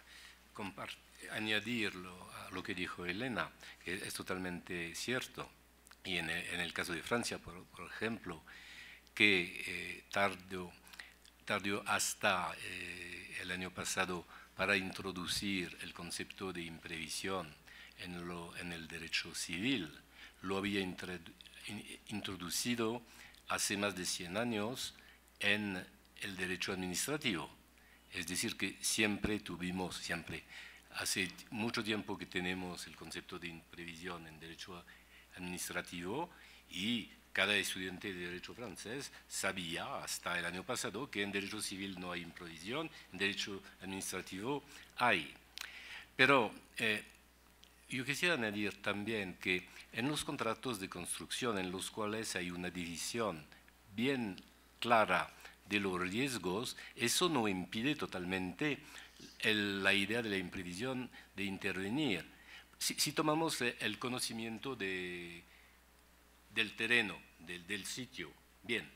S3: uh, añadirlo a lo que dijo Elena, que es totalmente cierto. Y en el, en el caso de Francia, por, por ejemplo, que eh, tardó, tardó hasta eh, el año pasado para introducir el concepto de imprevisión en, lo, en el derecho civil, lo había introducido hace más de cien años en el derecho administrativo. Es decir, que siempre tuvimos, siempre, hace mucho tiempo que tenemos el concepto de imprevisión en derecho administrativo y cada estudiante de derecho francés sabía hasta el año pasado que en derecho civil no hay imprevisión, en derecho administrativo hay. Pero eh, yo quisiera añadir también que en los contratos de construcción en los cuales hay una división bien clara de los riesgos, eso no impide totalmente el, la idea de la imprevisión de intervenir. Si, si tomamos el conocimiento de, del terreno, del, del sitio, bien,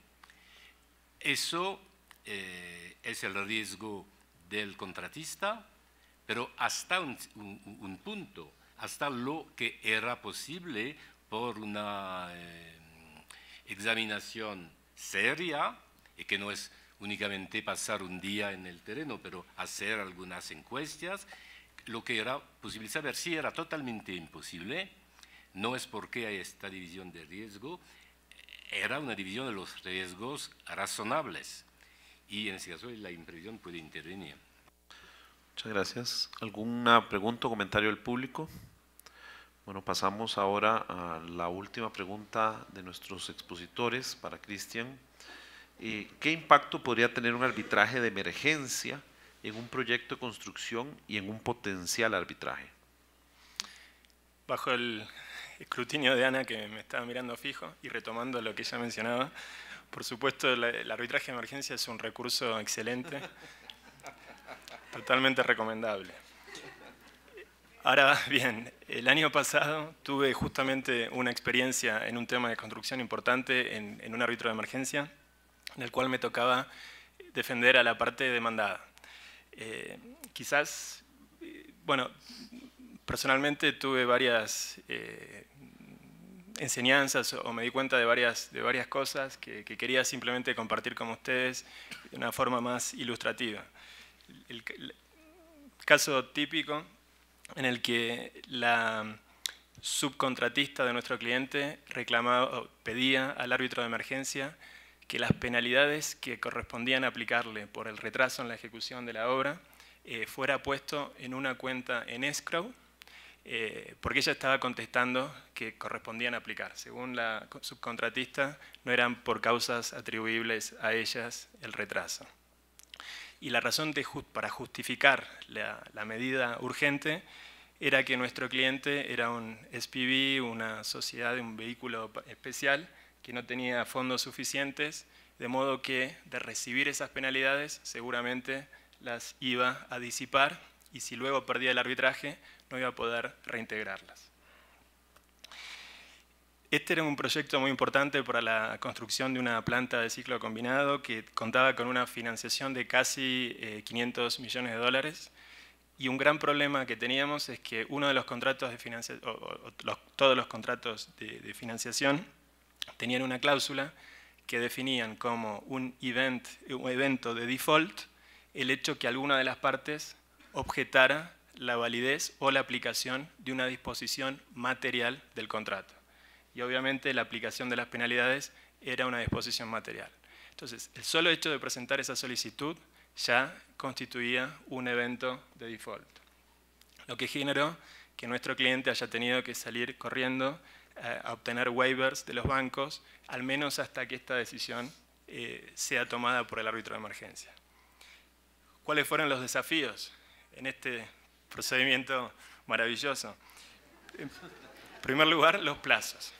S3: eso eh, es el riesgo del contratista, pero hasta un, un, un punto, hasta lo que era posible por una eh, examinación seria, y que no es únicamente pasar un día en el terreno, pero hacer algunas encuestas, lo que era posible saber. Si era totalmente imposible, no es porque hay esta división de riesgo, era una división de los riesgos razonables, y en ese caso la imprevisión puede intervenir.
S1: Muchas gracias. ¿Alguna pregunta o comentario del público? Bueno, pasamos ahora a la última pregunta de nuestros expositores para Cristian. ¿Qué impacto podría tener un arbitraje de emergencia en un proyecto de construcción y en un potencial arbitraje?
S2: Bajo el escrutinio de Ana, que me estaba mirando fijo, y retomando lo que ella mencionaba, por supuesto el arbitraje de emergencia es un recurso excelente, totalmente recomendable. Ahora bien, el año pasado tuve justamente una experiencia en un tema de construcción importante en, en un árbitro de emergencia, en el cual me tocaba defender a la parte demandada. Eh, quizás, bueno, personalmente tuve varias eh, enseñanzas o me di cuenta de varias, de varias cosas que, que quería simplemente compartir con ustedes de una forma más ilustrativa. El, el caso típico en el que la subcontratista de nuestro cliente reclamaba, pedía al árbitro de emergencia que las penalidades que correspondían aplicarle por el retraso en la ejecución de la obra eh, fuera puesto en una cuenta en escrow, eh, porque ella estaba contestando que correspondían aplicar. Según la subcontratista, no eran por causas atribuibles a ellas el retraso. Y la razón de just, para justificar la, la medida urgente era que nuestro cliente era un S P V, una sociedad de un vehículo especial, que no tenía fondos suficientes, de modo que de recibir esas penalidades seguramente las iba a disipar y si luego perdía el arbitraje no iba a poder reintegrarlas. Este era un proyecto muy importante para la construcción de una planta de ciclo combinado que contaba con una financiación de casi eh, quinientos millones de dólares. Y un gran problema que teníamos es que uno de los contratos de financiación, o, o los, todos los contratos de, de financiación tenían una cláusula que definían como un, event, un evento de default el hecho que alguna de las partes objetara la validez o la aplicación de una disposición material del contrato. Y obviamente la aplicación de las penalidades era una disposición material. Entonces, el solo hecho de presentar esa solicitud ya constituía un evento de default, lo que generó que nuestro cliente haya tenido que salir corriendo eh, a obtener waivers de los bancos, al menos hasta que esta decisión eh, sea tomada por el árbitro de emergencia. ¿Cuáles fueron los desafíos en este procedimiento maravilloso? En primer lugar, los plazos.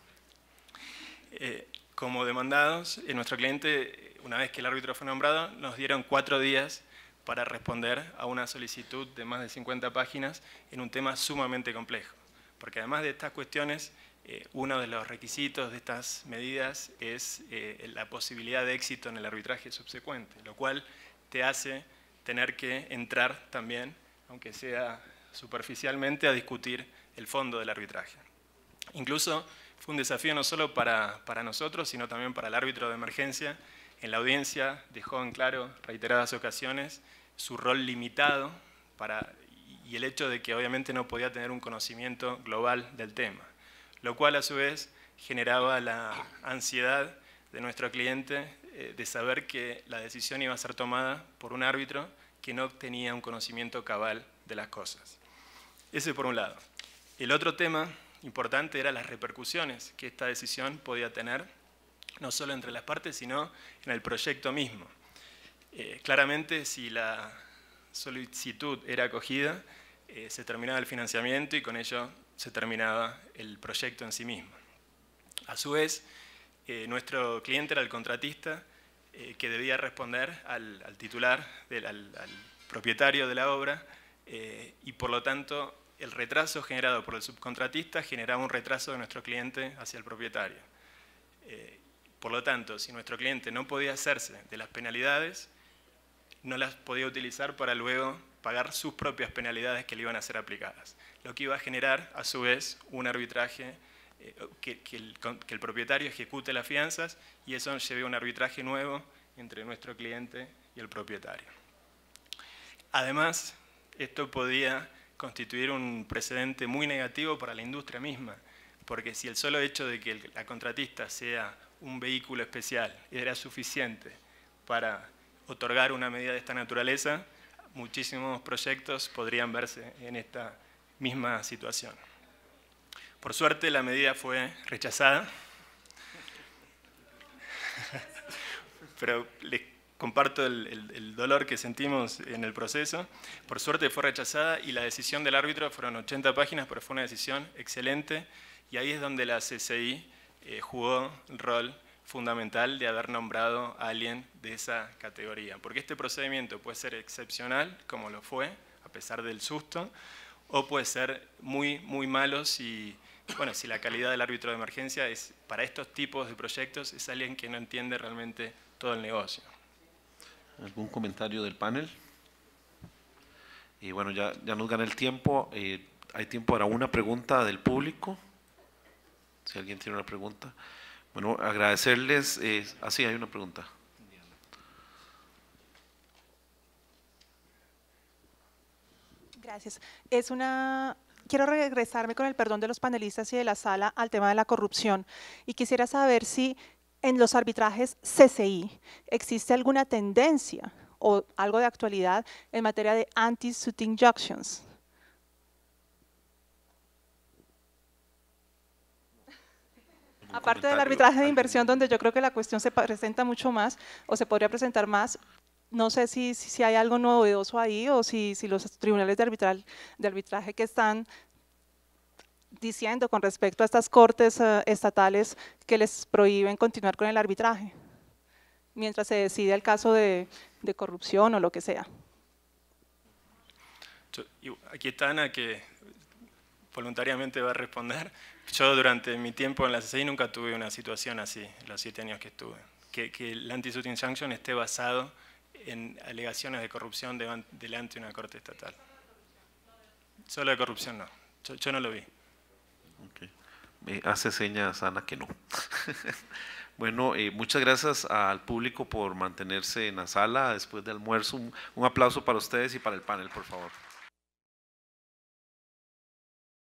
S2: Eh, como demandados, eh, nuestro cliente, una vez que el árbitro fue nombrado, nos dieron cuatro días para responder a una solicitud de más de cincuenta páginas en un tema sumamente complejo. Porque además de estas cuestiones, eh, uno de los requisitos de estas medidas es eh, la posibilidad de éxito en el arbitraje subsecuente, lo cual te hace tener que entrar también, aunque sea superficialmente, a discutir el fondo del arbitraje. Incluso fue un desafío no solo para, para nosotros, sino también para el árbitro de emergencia. En la audiencia dejó en claro reiteradas ocasiones su rol limitado para, y el hecho de que obviamente no podía tener un conocimiento global del tema, lo cual a su vez generaba la ansiedad de nuestro cliente eh, de saber que la decisión iba a ser tomada por un árbitro que no tenía un conocimiento cabal de las cosas. Ese por un lado. El otro tema importante era las repercusiones que esta decisión podía tener, no solo entre las partes, sino en el proyecto mismo. Eh, claramente, si la solicitud era acogida, eh, se terminaba el financiamiento y con ello se terminaba el proyecto en sí mismo. A su vez, eh, nuestro cliente era el contratista eh, que debía responder al, al titular, del, al, al propietario de la obra eh, y por lo tanto el retraso generado por el subcontratista generaba un retraso de nuestro cliente hacia el propietario. Eh, por lo tanto, si nuestro cliente no podía hacerse de las penalidades, no las podía utilizar para luego pagar sus propias penalidades que le iban a ser aplicadas, lo que iba a generar a su vez un arbitraje, eh, que, que, el, que el propietario ejecute las fianzas y eso lleve a un arbitraje nuevo entre nuestro cliente y el propietario. Además, esto podía constituir un precedente muy negativo para la industria misma, porque si el solo hecho de que el, la contratista sea un vehículo especial era suficiente para otorgar una medida de esta naturaleza, muchísimos proyectos podrían verse en esta misma situación. Por suerte la medida fue rechazada, pero les comparto el, el, el dolor que sentimos en el proceso. Por suerte fue rechazada y la decisión del árbitro fueron ochenta páginas, pero fue una decisión excelente y ahí es donde la C C I eh, jugó un rol fundamental de haber nombrado a alguien de esa categoría. Porque este procedimiento puede ser excepcional, como lo fue, a pesar del susto, o puede ser muy, muy malo si, bueno, si la calidad del árbitro de emergencia es, para estos tipos de proyectos es alguien que no entiende realmente todo el negocio.
S1: ¿Algún comentario del panel? Y bueno, ya, ya nos gana el tiempo. Eh, hay tiempo para una pregunta del público. Si alguien tiene una pregunta. Bueno, agradecerles. Eh, ah, sí, hay una pregunta.
S9: Gracias. Es una... Quiero regresarme con el perdón de los panelistas y de la sala al tema de la corrupción. Y quisiera saber si en los arbitrajes C C I existe alguna tendencia o algo de actualidad en materia de anti-suit injunctions. Aparte del arbitraje de inversión, donde yo creo que la cuestión se presenta mucho más o se podría presentar más, no sé si, si, si hay algo novedoso ahí o si, si los tribunales de, arbitral, de arbitraje que están diciendo con respecto a estas cortes uh, estatales que les prohíben continuar con el arbitraje mientras se decide el caso de, de corrupción o lo que sea.
S2: Yo, aquí está Ana, que voluntariamente va a responder. Yo durante mi tiempo en la C C I nunca tuve una situación así, los siete años que estuve. Que, que el anti-suit injunction esté basado en alegaciones de corrupción de, delante de una corte estatal. Solo de corrupción no, yo, yo no lo vi.
S1: Okay. Me hace señas Ana que no. Bueno, eh, muchas gracias al público por mantenerse en la sala después del almuerzo. Un, un aplauso para ustedes y para el panel, por favor.